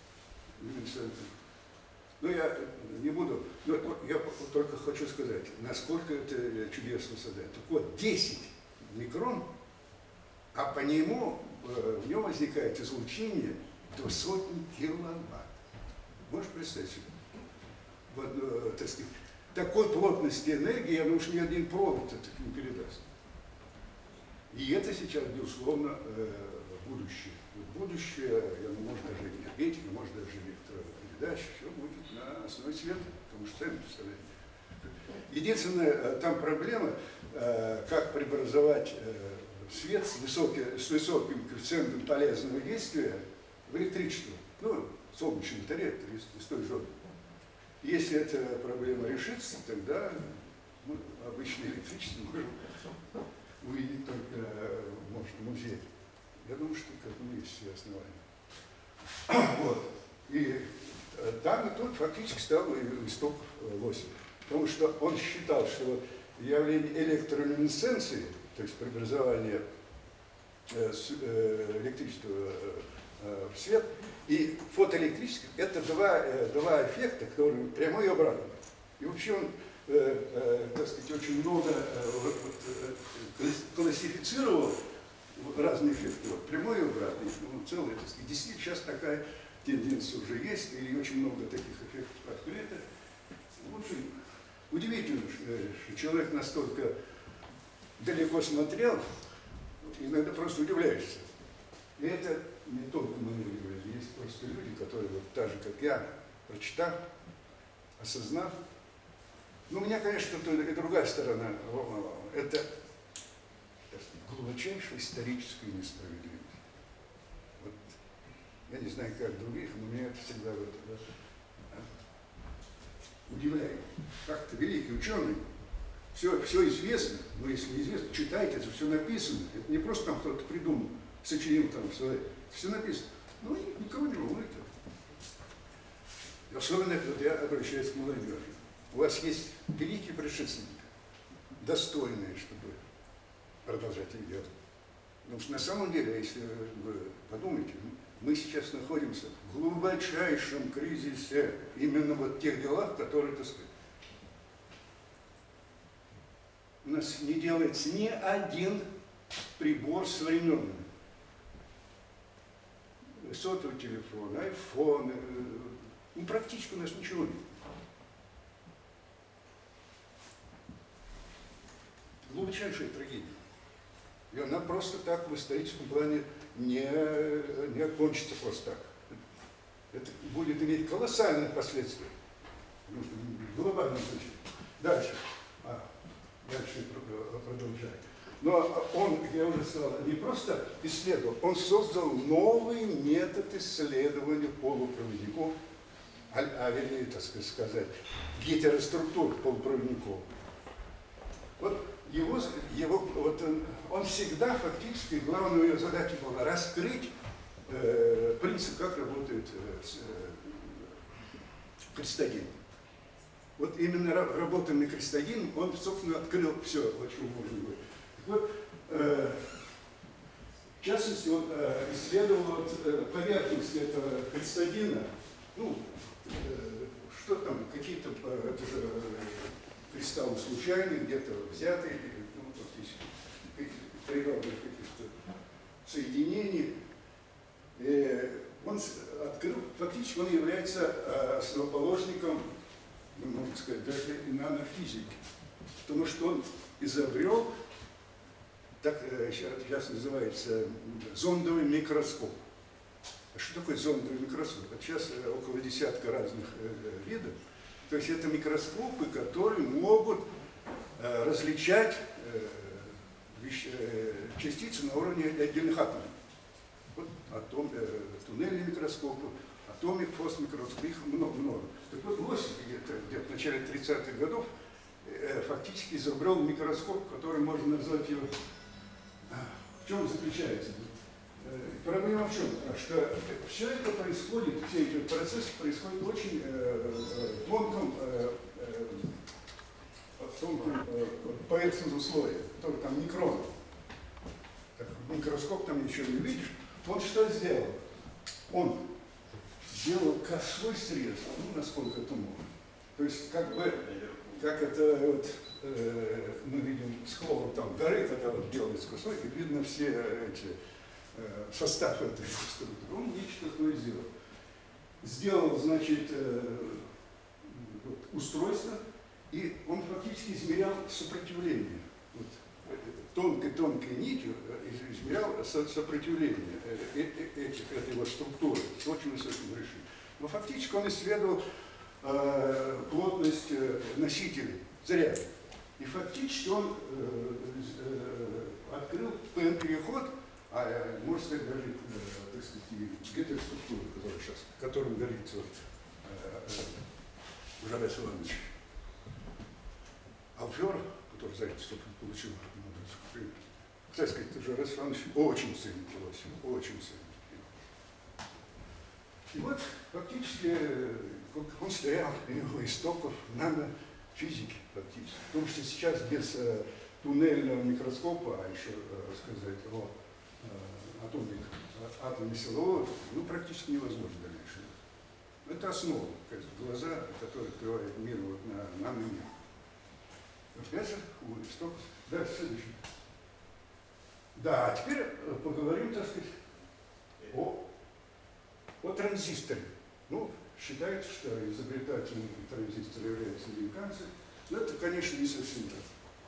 Но я не буду, но я только хочу сказать, насколько это чудесно создать. Так вот, десять микрон, а по нему, в нем возникает излучение до сотни киловатт. Можешь представить себе? Вот, так сказать, такой плотности энергии, ну уж ни один провод это не передаст. И это сейчас, безусловно, будущее. Будущее, я думаю, может даже энергетика, может даже электропередача, все будет на основе света, потому что сами представляете. Единственная там проблема, как преобразовать свет с, высокий, с высоким коэффициентом полезного действия в электричество. Ну, солнечный батарея из, из той же. Если эта проблема решится, тогда мы обычное электричество можем увидеть только, может, в музее. Я думаю, что к этому есть все основания. Вот. И там и тут фактически стал исток восемь. Потому что он считал, что вот явление электролюминесценции, то есть преобразование электричества в свет, и фотоэлектрический – это два, два эффекта, которые прямой и обратный. И вообще он, так сказать, очень много классифицировал разные эффекты, вот, прямой и обратный, ну, целый, так сказать. Действительно, сейчас такая тенденция уже есть, и очень много таких эффектов открыто. В общем, удивительно, что человек настолько далеко смотрел, иногда просто удивляешься. И это не только мы удивляемся, есть просто люди, которые вот так же, как я, прочитав, осознав. Ну, меня, конечно, и другая сторона волновала. Это глубочайшая историческая несправедливость. Вот, я не знаю, как других, но меня это всегда вот, вот, удивляет. Как-то великий ученый, все, все известно, но если неизвестно, читайте, это все написано. Это не просто там кто-то придумал, сочинил там свои. Все написано. Ну, и никого не волнует это. Особенно, вот я обращаюсь к молодежи. У вас есть великий предшественник, достойный, чтобы продолжать их делать. Потому что на самом деле, если вы подумаете, мы сейчас находимся в глубочайшем кризисе именно вот тех делах, которые, так сказать, у нас не делается ни один прибор современный. Сотовый телефон, айфон, ну практически у нас ничего нет. Глубочайшая трагедия. И она просто так в историческом плане не, не окончится просто так. Это будет иметь колоссальные последствия. Глобальное значение. Дальше. А, дальше продолжаем. Но он, я уже сказал, не просто исследовал, он создал новый метод исследования полупроводников, а, а вернее, так сказать, гетероструктур полупроводников. Вот его, его вот он, он всегда фактически, главная ее задача была раскрыть э, принцип, как работает э, э, крестодин. Вот именно работая на крестодин, он, собственно, открыл все, о чем можно говорить. Вот, э, в частности, он э, исследовал вот, э, поверхность этого крестодина, ну, э, что там, какие-то э, это же, э, кристаллы случайные, где-то взятые, ну, каких-то природных каких-то соединений. И он открыл, фактически он является э, основоположником, можно сказать, даже и нанофизики, потому что он изобрел, так сейчас называется, зондовый микроскоп. А что такое зондовый микроскоп? Вот сейчас около десятка разных видов. То есть это микроскопы, которые могут различать частицы на уровне отдельных атомов. Вот атом, туннельные микроскопы, атомик, фосмикроскоп, их много-много. Так вот, Лосев где-то где в начале тридцатых годов э, фактически изобрел микроскоп, который можно назвать его... В чем заключается? Э, проблема в чем? Что все это происходит, все эти процессы происходят в очень э, тонком, э, э, тонком э, поверхностном слое, который там микрон. Так, микроскоп там ничего не видишь. Он что сделал? Он сделал косой срез, ну, насколько это можно. То есть, как бы, как это вот, э, мы видим склон там горы, когда вот делается косой, и видно все эти э, составы этой структуры. Он нечто такое сделал. Сделал, значит, э, вот, устройство, и он фактически измерял сопротивление. Вот, тонкой-тонкой нитью измерял сопротивление этих, этой вот структуры с очень высоким решением. Но фактически он исследовал э, плотность э, носителей заряда. И фактически он э, э, открыл переход, а можно сказать даже, э, так сказать, и гетероструктуры, которая сейчас, о котором говорится вот, э, э, Жарес Иванович Алфер, который за это столько получил. Кстати сказать, Жарес Иванович очень ценит Лосев, очень ценит. И вот фактически он стоял у истоков нанофизики фактически. Потому что сейчас без э, туннельного микроскопа, а еще э, сказать о э, атоме, атоме силового, ну практически невозможно дальнейшее. Это основа, глаза, которые открывают мир вот на наномир. Опять же, у истоков. Дальше следующий. Да, а теперь поговорим, так сказать, о, о транзисторе. Ну, считается, что изобретателем транзистора являются американцы. Но это, конечно, не совсем так.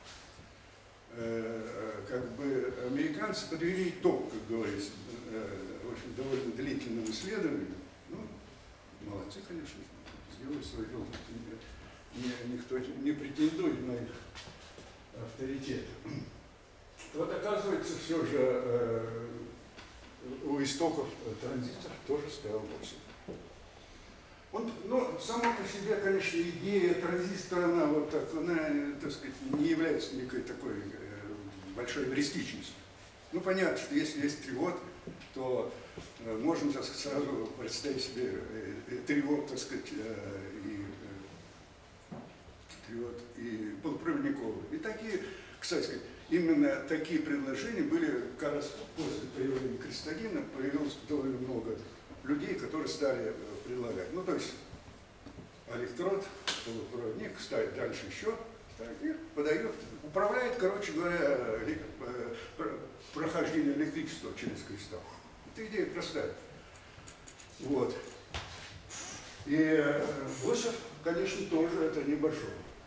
Э, как бы американцы подвели итог, как говорится, э, в общем, довольно длительным исследованием. Ну, молодцы, конечно, сделали свое дело. Никто не претендует на их авторитет. Вот оказывается, все же э, у истоков транзисторов тоже стоял Лосев. Он, ну, сама по себе, конечно, идея транзистора, она вот так, она, так сказать, не является некой такой э, большой эвристичностью. Ну, понятно, что если есть тривод, то э, можно, так сказать, сразу представить себе э, э, тривод, так сказать, э, и, э, тривод, и полупроводниковый. И такие, кстати сказать, именно такие предложения были, как раз после появления крестодина, появилось довольно много людей, которые стали предлагать. Ну, то есть электрод, полупроводник, ставит дальше еще, ставит и подает, управляет, короче говоря, прохождение электричества через кристалл. Это идея простая. Вот. И Лосев, конечно, тоже это небольшой.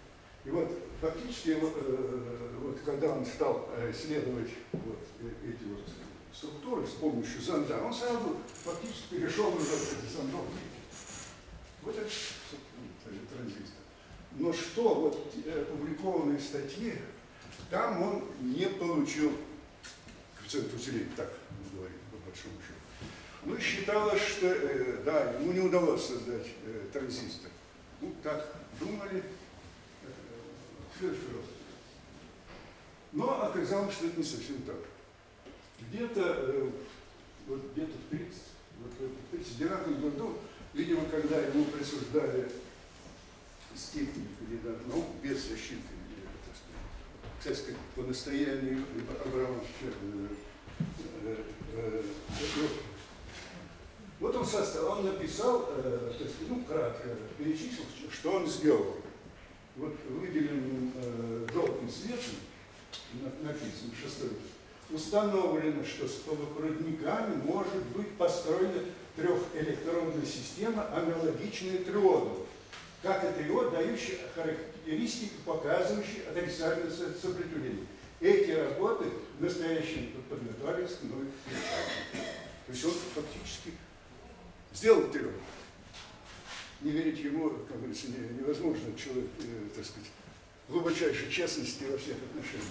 И вот фактически, вот, э, вот когда он стал исследовать вот, эти вот структуры с помощью зонда, он сразу фактически перешел уже к этой зондовке. Вот это транзистор. Но что вот опубликованные статьи, там он не получил коэффициент усиления, так говорит, по большому счету. Ну, считалось, что э, да, ему не удалось создать э, транзистор. Ну, так думали, э, все еще раз. Но оказалось, что это не совсем так. Где-то э, вот где-то в тридцать девятом году, видимо, когда ему присуждали степень кандидата наук без защиты, так сказать, по настоянию Абрамовича, э, э, э, вот он, состав, он написал, э, так сказать, ну, кратко перечислил, что он сделал. Вот выделенным э, желтым цветом написано шестой. Установлено, что с полупроводниками может быть построена трехэлектронная система, аналогичная триоду, как и триод, дающий характеристики, показывающие отрицательное сопротивление. Эти работы в настоящем подготовились к новой печати. То есть он фактически сделал триод. Не верить ему, как говорится, невозможно. Человек, э, так сказать, глубочайшей честности во всех отношениях.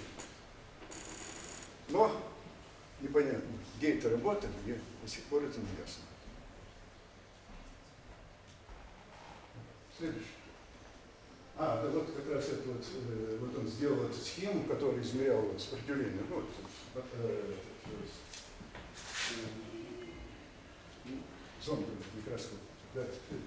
Но непонятно, где эта работа, где до сих пор это не ясно. Следующий. А, да вот как раз это вот, э, вот он сделал эту схему, которая измеряла вот сопротивление. Ну, вот, э, э, зондовый микроскоп. Да,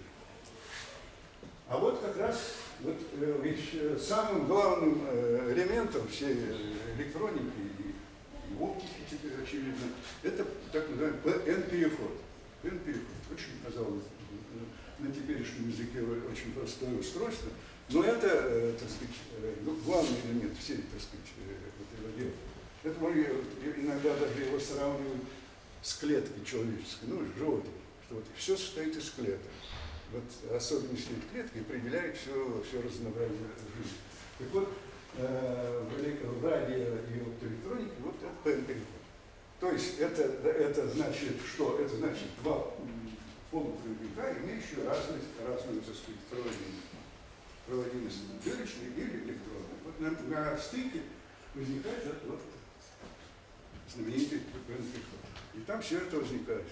а вот как раз вот, э, ведь самым главным э, элементом всей электроники и, и оптики, теперь очевидно, это так называемый пэ эн-переход. пэ эн-переход. Очень, казалось, на теперешнем языке очень простое устройство, но это, э, так сказать, э, главный элемент всей, так сказать, э, этого дела. Это мы иногда даже его сравнивают с клеткой человеческой, ну, животных, что вот все состоит из клеток. Вот особенности этой клетки определяет все, все разнообразие жизни. Так вот, э, в радио и оптоэлектронике вот это пэ эн-переход. То есть это, это значит, что? Это значит два полупроводника, имеющие разную, разную, так сказать, проводимость. Проводимость дырочной или электронной. Вот на, на стыке возникает этот вот знаменитый пэ эн-переход. И там все это возникает.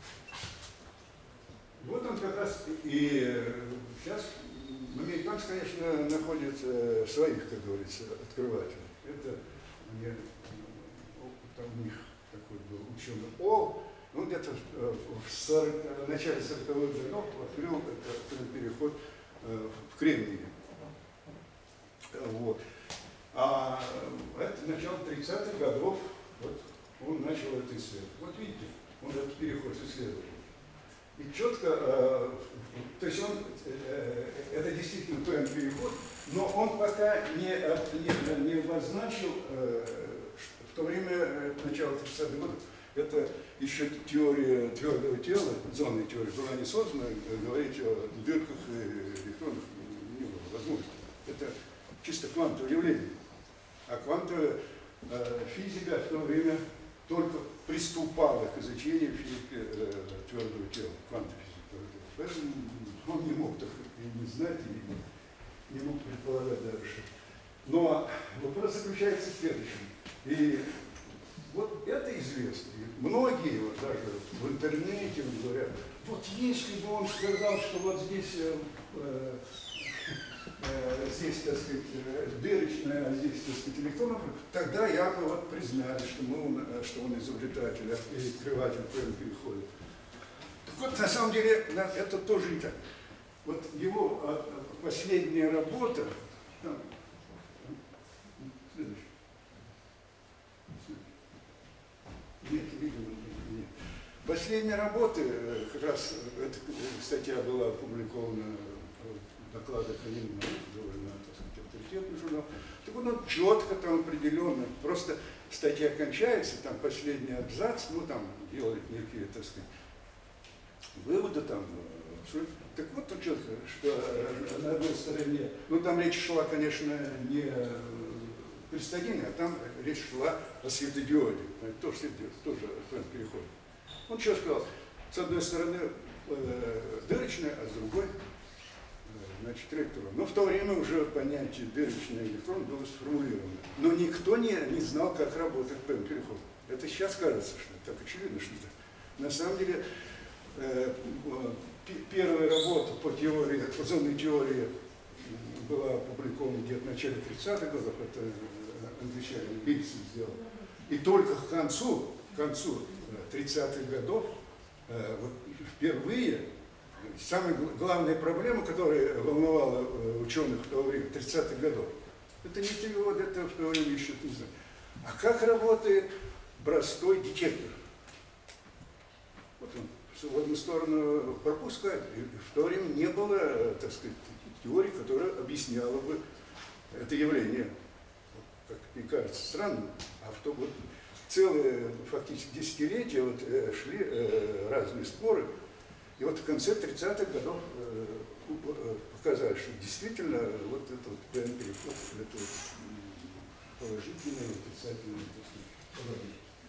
Вот он как раз и сейчас американцы, конечно, находят э, своих, как говорится, открывателей. Это мне, там у них такой был ученый Ол, он где-то в, сорок, в начале сороковых годов открыл этот переход э, в Кремнии. Вот. А это начало тридцатых годов, вот он начал это исследовать. Вот видите, он этот переход исследовал. И четко, э, то есть он, э, это действительно пэ эн-переход, но он пока не, не, не обозначил, э, в то время, начала тридцатых годов, это еще теория твердого тела, зонная теория была не создана, говорить о дырках и электронах не было возможно. Это чисто квантовое явление. А квантовая э, физика в то время только приступала к изучению физики э, твердого тела, квантовой физики. Поэтому он не мог так и не знать, и не мог предполагать даже. Но вопрос заключается в следующем. И вот это известно. И многие вот даже в интернете говорят, вот если бы он сказал, что вот здесь, э, э, здесь, так сказать, дырочная, а здесь, так сказать, электронная, тогда я бы вот признали, что, мы, что он изобретатель и открыватель пэ эн-перехода. Так вот, на самом деле, это тоже не так. Вот его последняя работа, там, следующий. Нет, видимо, нет. Последняя работа, как раз эта статья была опубликована в докладе Академии наук, довольно, так сказать, авторитетный журнал. Так вот, он четко там определенно, просто статья кончается, там последний абзац, ну там делает некие, так сказать, выводы там Так вот тут четко, что на одной стороне, ну там речь шла, конечно, не кристаллина, а там речь шла о светодиоде. Тоже светодиод, тоже переход. Он что сказал? С одной стороны э, дырочная, а с другой э, значит, электрон. Но в то время уже понятие дырочный электрон было сформулировано. Но никто не, не знал, как работает ПЭМ-переход. Это сейчас кажется, что так очевидно, что это. На самом деле, э, первая работа по теории, по зонной теории была опубликована где-то в начале тридцатых годов, это англичанин Бильсон сделал. И только к концу, к концу тридцатых годов э, вот впервые самая главная проблема, которая волновала ученых в то время, тридцатых годов, это не тревод, это в то время еще не знаю. А как работает простой детектор? Вот он в одну сторону пропускает. И в то время не было, так сказать, теории, которая объясняла бы это явление, как мне кажется, странным. А в то вот целые фактически десятилетия вот, шли э, разные споры. И вот в конце тридцатых годов э, показали, что действительно вот этот вот ПЭМ-переход, это вот положительное и отрицательное, так сказать,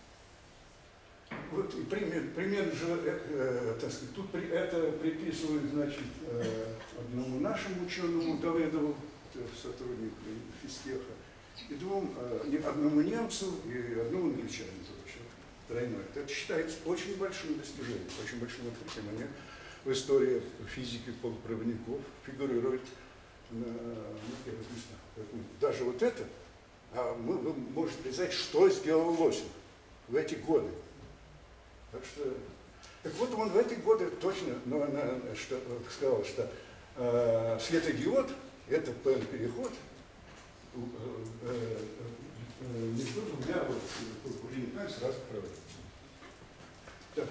вот и пример, пример же, э, так сказать, тут при, это приписывают, значит, э, одному нашему ученому Давыдову, сотруднику физтеха, и двум, э, одному немцу и одному англичанину, тройной. Это считается очень большим достижением, очень большим открытием. Они в истории физики полупроводников фигурируют на, на первых местах. Даже вот это, а мы, вы можете представить, что сделал Лосев в эти годы. Так что, так вот он в эти годы точно но она, что, сказал, что э, светодиод – это ПЭМ-переход э, э, э, между двумя вот, пурпуринами сразу проводится. Так.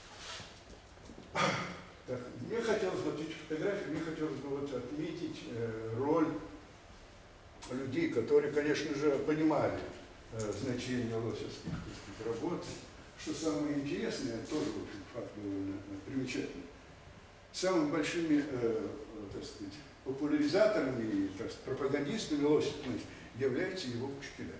Так, мне хотелось бы, эти фотографии, мне хотелось бы вот отметить э, роль людей, которые, конечно же, понимали э, значение лосевских работ. Что самое интересное, тоже, в общем, факт довольно примечательный. Самыми большими, э, так сказать, популяризаторами и так сказать, пропагандистами Лосева являются его учителя.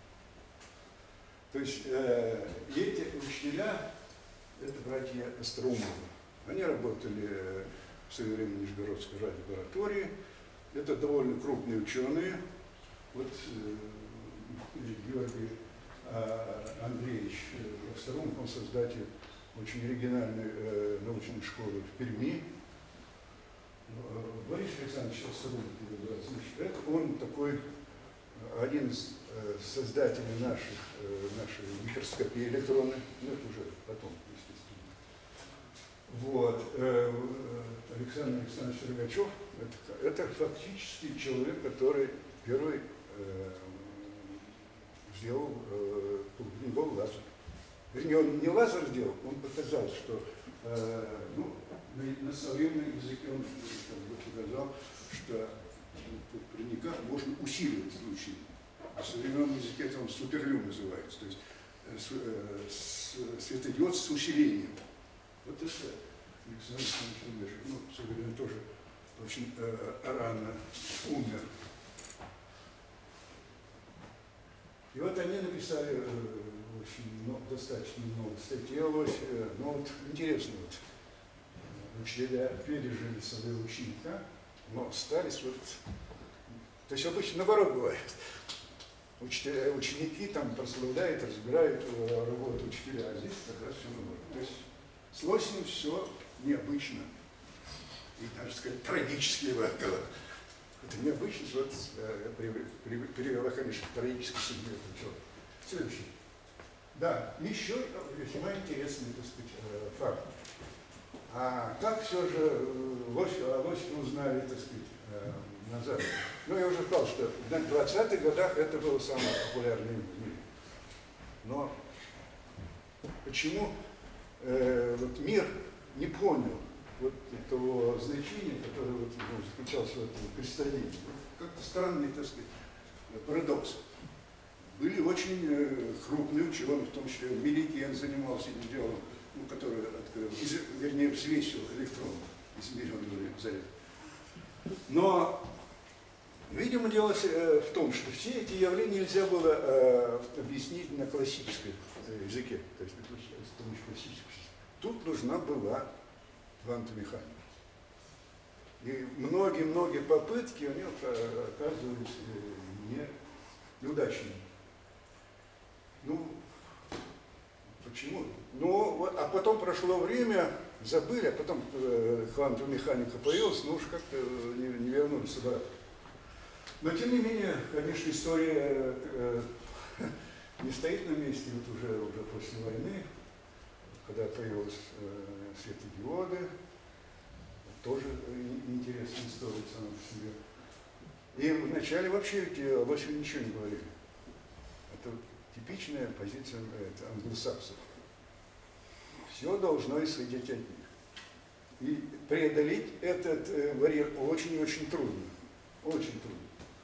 То есть э, эти учителя – это братья Остроумовы. Они работали в свое время в Нижегородской радиолаборатории. Это довольно крупные ученые. Вот э, Георгий Андреевич Остроумов, он создатель очень оригинальной э, научной школы в Перми. Борис Александрович Остроумов, значит, он такой один из э, создателей наших, э, нашей микроскопии электронной, ну это уже потом, естественно. Вот. Э, Александр Александрович Рогачев, это, это фактически человек, который первый э, сделал э, лазер. Вернее, он не лазер сделал, он показал, что э, ну, на, на современном языке он как бы показал, что ну, при никак можно усиливать излучение. А в современном языке это он суперлюм называется, то есть э, с, э, с, светодиод с усилением. Вот это Александр Александрович, ну, к сожалению, тоже очень э, рано умер. И вот они написали э, очень много, достаточно много статей о Лосеве. Но вот интересно, вот, учителя пережили своего ученика, но остались вот... То есть обычно наоборот бывает. Учителя, ученики там прославляют, разбирают э, работу учителя, а здесь как раз все наоборот. То есть с Лосевым все необычно. И даже сказать, трагически было. Это необычность, вот, э, привела, конечно, к трагической судьбе этого человека. Следующий. Да, еще весьма интересный, так сказать, факт. А как все же Лосев, о Лосеве узнали, так сказать, назад? Ну, я уже сказал, что в двадцатых годах это было самое популярное в мире. Но почему э, вот мир не понял вот этого значения, которое вот, ну, заключалось в этом кристаллине? Как-то странный, так сказать, парадокс. Были очень э, крупные ученые, в том числе Меликиен занимался этим делом, ну, который открыл, из, вернее, взвесил электроны. измеренную за это. Но, видимо, дело в том, что все эти явления нельзя было э, объяснить на классическом языке, то есть с помощью классического. Тут нужна была квантовая механика. И многие-многие попытки у него оказывались не, неудачными. Ну, почему? Ну, вот, а потом прошло время, забыли, а потом э, квантовая механика появилась, но уж как-то не, не вернулись обратно. Но, тем не менее, конечно, история э, не стоит на месте, вот уже, уже после войны, когда появились э, светодиоды, тоже интересная история сама по себе. И вначале вообще ведь об этом ничего не говорили. Это типичная позиция это, англосаксов. Все должно исходить от них. И преодолеть этот э, барьер очень-очень трудно. Очень трудно.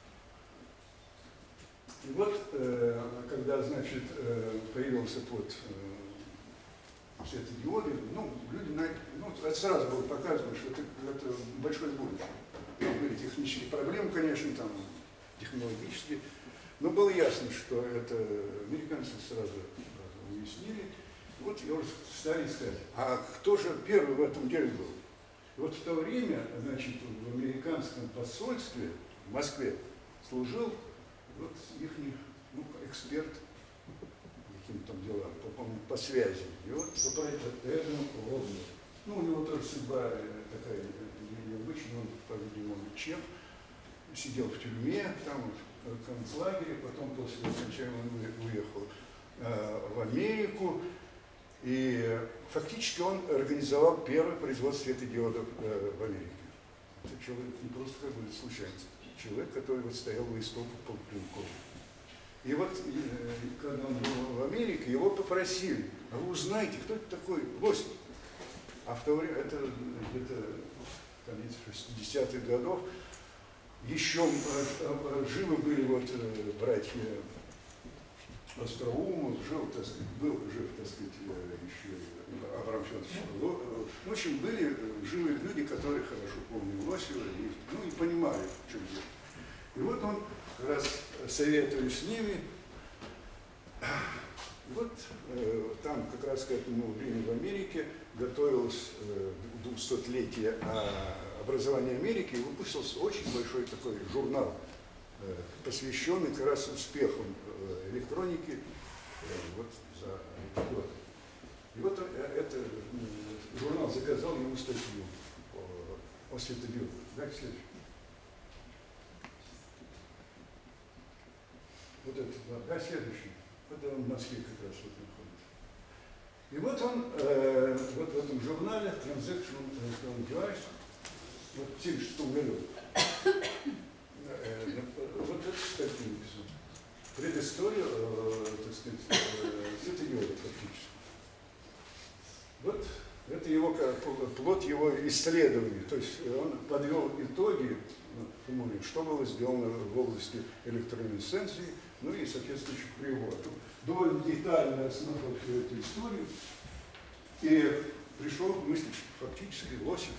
И вот, э, когда, значит, э, появился вот э, светодиоды, ну, люди, ну, это сразу было показано, что это, это большое будущее. Там были технические проблемы, конечно, там, технологические, но было ясно, что это американцы сразу, сразу уяснили. И вот его стали искать. А кто же первый в этом деле был? И вот в то время, значит, в американском посольстве в Москве служил вот их ну, эксперт каким-то там делам, по, по связи. И вот по этому Лобнер. Ну, у него тоже судьба такая необычная, он, по-видимому, чех, сидел в тюрьме, там в концлагере, потом после окончания он уехал э, в Америку. И фактически он организовал первое производство светодиодов э, в Америке. Это человек не просто как бы случайно, человек, который вот стоял у истоков полуклинков. И вот, э, когда он был в Америке, его попросили, а вы узнаете, кто это такой Лосев? А в то время, это где-то конец шестидесятых годов, еще э, живы были вот э, братья Остроумов, жил, так сказать, был жив, так сказать, еще Абрам Федорович. В общем, были живые люди, которые хорошо помнили Лосева и, ну, и понимали, в чем дело. И вот он, как раз советуясь с ними, вот э, там как раз к этому времени в Америке готовилось э, двухсотлетие образования Америки, и выпустился очень большой такой журнал, э, посвященный как раз успехам э, электроники э, вот за год. И вот э, этот э, журнал заказал ему статью о, о светодиодах. Дальше следующий. Вот это, да, следующий. Вот он в Москве как раз вот находится. И вот он, э, вот в этом журнале Transaction Electronic Device, вот в семьдесят шестом году, э, вот эту статью написал. Предысторию, э, так сказать, э, светодиода практически. Вот это его, плод его исследований. То есть он подвел итоги, ну, что было сделано в области электроминесценции, ну и соответствующих приборов. Довольно детально осмотрел всю эту историю и пришел к мысли, что фактически Лосев.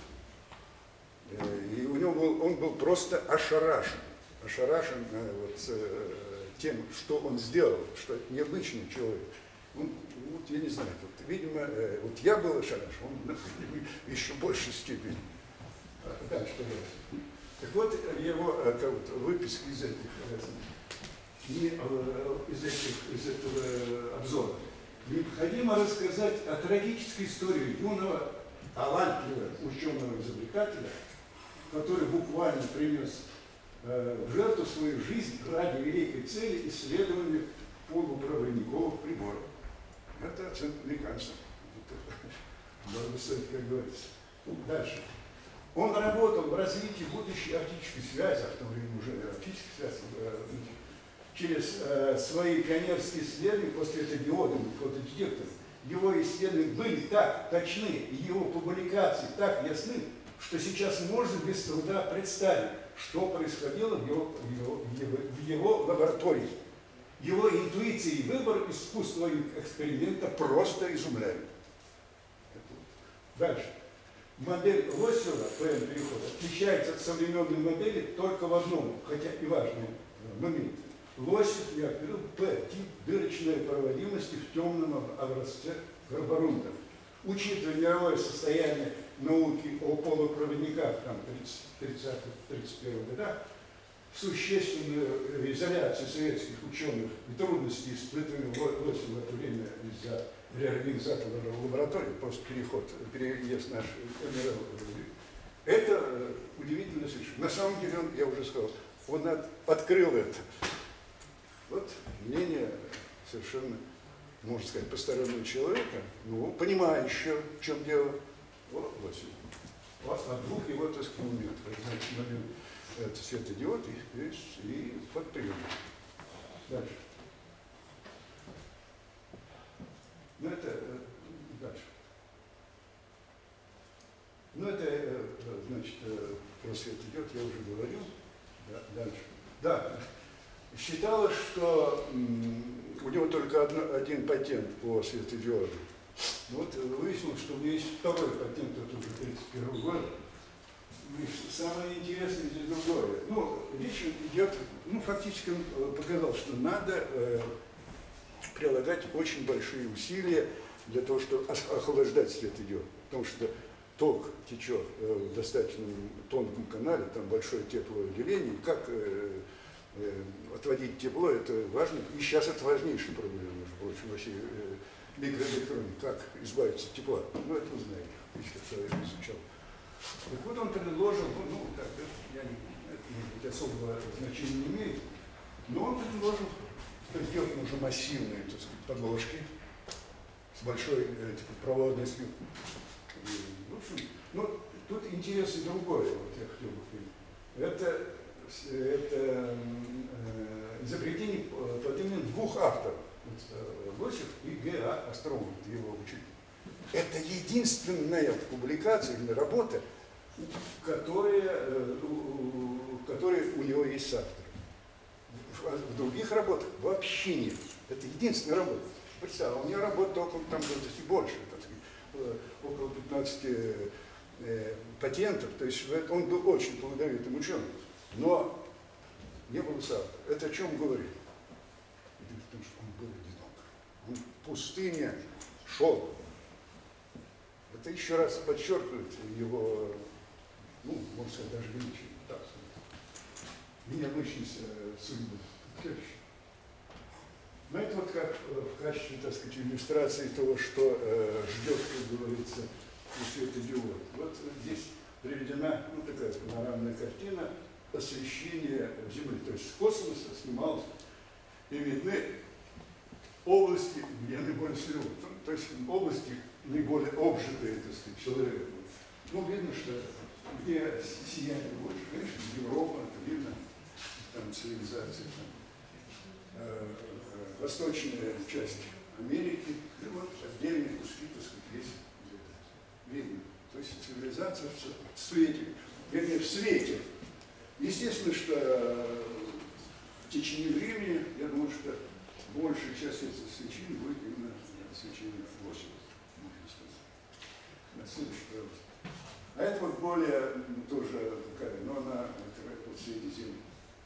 И у него был, он был просто ошарашен, ошарашен вот, тем, что он сделал, что это необычный человек. Он, вот, я не знаю, вот, видимо, вот я был ошарашен, он в еще большей степени. Дальше, пожалуйста. Так вот, его как вот, выписка из этих, не, из, этих, из этого обзора. Необходимо рассказать о трагической истории юного, талантливого ученого-изобретателя, который буквально принес э, в жертву свою жизнь ради великой цели исследования полупроводниковых приборов. Это оценка американцев. Можно сказать, как говорится. Дальше. Он работал в развитии будущей оптической связи, а в то время уже оптической связи, через э, свои пионерские исследования после светодиодов, фотодетекторов. Его исследования были так точны, и его публикации так ясны, что сейчас можно без труда представить, что происходило в его, в его, в его, в его лаборатории. Его интуиция и выбор искусства эксперимента просто изумляют. Дальше. модель Лосева, ПМ-переход, отличается от современной модели только в одном, хотя и важном моменте. Лосев, я говорил, П-тип дырочной проводимости в темном образце карборунтов. Учитывая мировое состояние науки о полупроводниках там, тридцатых-тридцать первых годах, существенную изоляцию советских ученых и трудности, испытанные Лосев в это время из-за реорганизации лаборатории, после перехода, переезд наш МРЛ. Это удивительно совершенно. На самом деле, он, я уже сказал, он от, открыл это. Вот мнение совершенно, можно сказать, постороннего человека, ну, понимающего, в чем дело. Вот, вот, вот от двух его, так сказать, моментов. Значит, момент это светодиод и, и, и фотоприемник. Дальше. Ну, это дальше. Ну, это, значит, про светодиод я уже говорил. Да, дальше. Да. Считалось, что у него только одно, один патент по светодиоду. Вот выяснилось, что у него есть второй патент, это уже тридцать первого года. И самое интересное здесь другое. Ну, речь идет, ну, фактически он показал, что надо э, прилагать очень большие усилия для того, чтобы охлаждать светодиод. Потому что ток течет э, в достаточно тонком канале, там большое тепловыделение, как э, э, отводить тепло, это важно. И сейчас это важнейшая проблема, между прочим, вообще э, микроэлектроники, как избавиться от тепла. Ну, это вы знаете, если кто изучал. Так вот он предложил, ну, ну так, это, я не, это, может быть, особого значения не имеет, но он предложил, что сделать нужно массивные, так сказать, подложки с большой э, типа, проводностью. И, в общем, ну, тут интерес и другое, вот я хотел бы сказать. Это, это э, изобретение под именем двух авторов, Лосев и Г А Остроумов, его учитель. Это единственная публикация или работа, которая, в которой у него есть соавторы. В других работах вообще нет. Это единственная работа. Представь, у него работа около там, больше, так сказать, около пятнадцати э, патентов. То есть он был очень плодовитым ученым. Но не было соавтора. Это о чем говорит? Это о том, что он был одинок. Он в пустыне шел. Это еще раз подчеркивает его, ну, можно сказать, даже величие, так сказать, необычность судьбы. Но это вот как в качестве, так сказать, иллюстрации того, что э, ждет, как говорится, светодиод. Вот здесь приведена, ну, такая панорамная картина освещения Земли. То есть с космоса снималось, и видны области, где наиболее светло. То есть области, наиболее обжитые, так сказать, человеком. Ну, видно, что где сияние больше, конечно, Европа, это видно, там цивилизация, там, э, э, восточная часть Америки, и вот отдельные куски, так сказать, есть видно. То есть цивилизация в свете, вернее, в свете. Естественно, что в течение времени, я думаю, что большая часть этого свечения будет именно свечение Лосева. На следующий вопрос. А это вот более тоже такая, но она вот среди земли.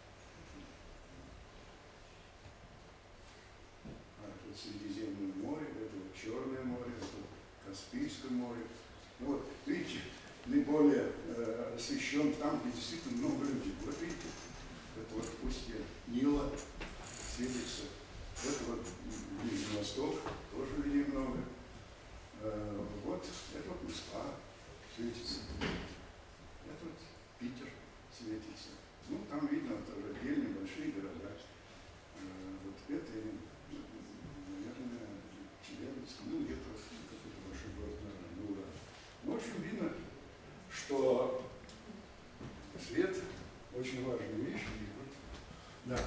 А тут Средиземное море, это вот Черное море, это Каспийское море. Ну вот, видите, наиболее э, освещен там, где действительно много людей. Вот видите, это вот устье Нила светится. Это вот Ближний Восток, тоже людей много. Э, вот, это вот Москва светится. Это вот Питер светится. Ну, там видно тоже отдельные большие города. Э, вот это, наверное, Челябинск, ну, где-то какой-то большой город, наверное, ну, да. Ну, в общем, видно, что свет очень важная вещь. И вот, да.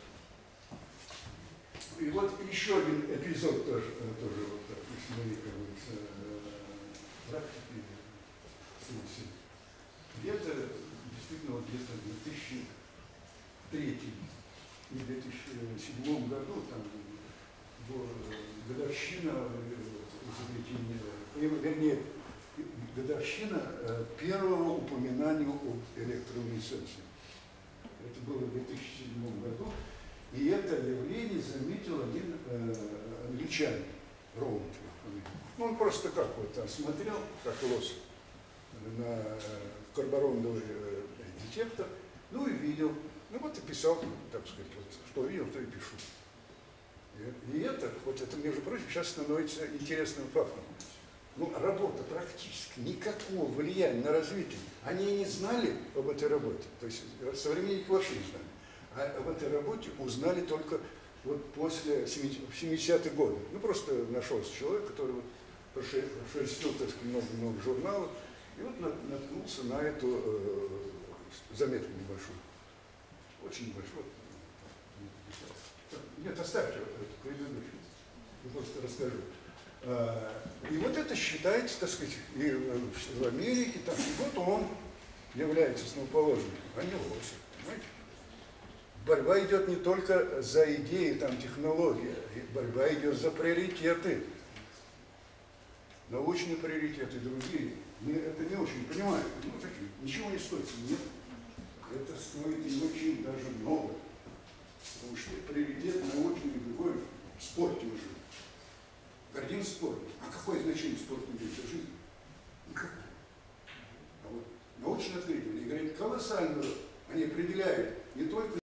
И вот еще один эпизод тоже, тоже вот так, из моей, как говорится, практики. Где-то, действительно, вот где-то в две тысячи третьем и две тысячи седьмом году, там, годовщина изобретения, вернее, годовщина э, первого упоминания об электроминесценции. Это было в две тысячи седьмом году. И это явление заметил один э, англичанин, Роунд. Ну, он просто как вот осмотрел, как лось, на э, карборондовый э, детектор, ну и видел. Ну вот и писал, так сказать, вот, что видел, то и пишу. И, и это, вот это, между прочим, сейчас становится интересным фактом. Ну, работа практически никакого влияния на развитие. Они не знали об этой работе, то есть современники вообще не знали. А об этой работе узнали только вот после семидесятых годов. Ну, просто нашелся человек, который вот прошерстил, так сказать, много-много журналов, и вот наткнулся на эту э, заметку небольшую. Очень небольшую. Нет, оставьте вот эту предыдущую. Я просто расскажу. И вот это считается, так сказать, и в Америке, там, и вот он является основоположником, а не лось. Понимаете? Борьба идет не только за идеи, там, технологии, борьба идет за приоритеты. Научные приоритеты, другие. Мы это не очень понимаем. Ну, такие, ничего не стоит. Нет. Это стоит и очень даже много. Потому что приоритет научный и другой в спорте уже. Гордимся спортом. А какое значение спорт имеет в жизни? Никакого. А вот научные открытия, они говорят, колоссальную, они определяют не только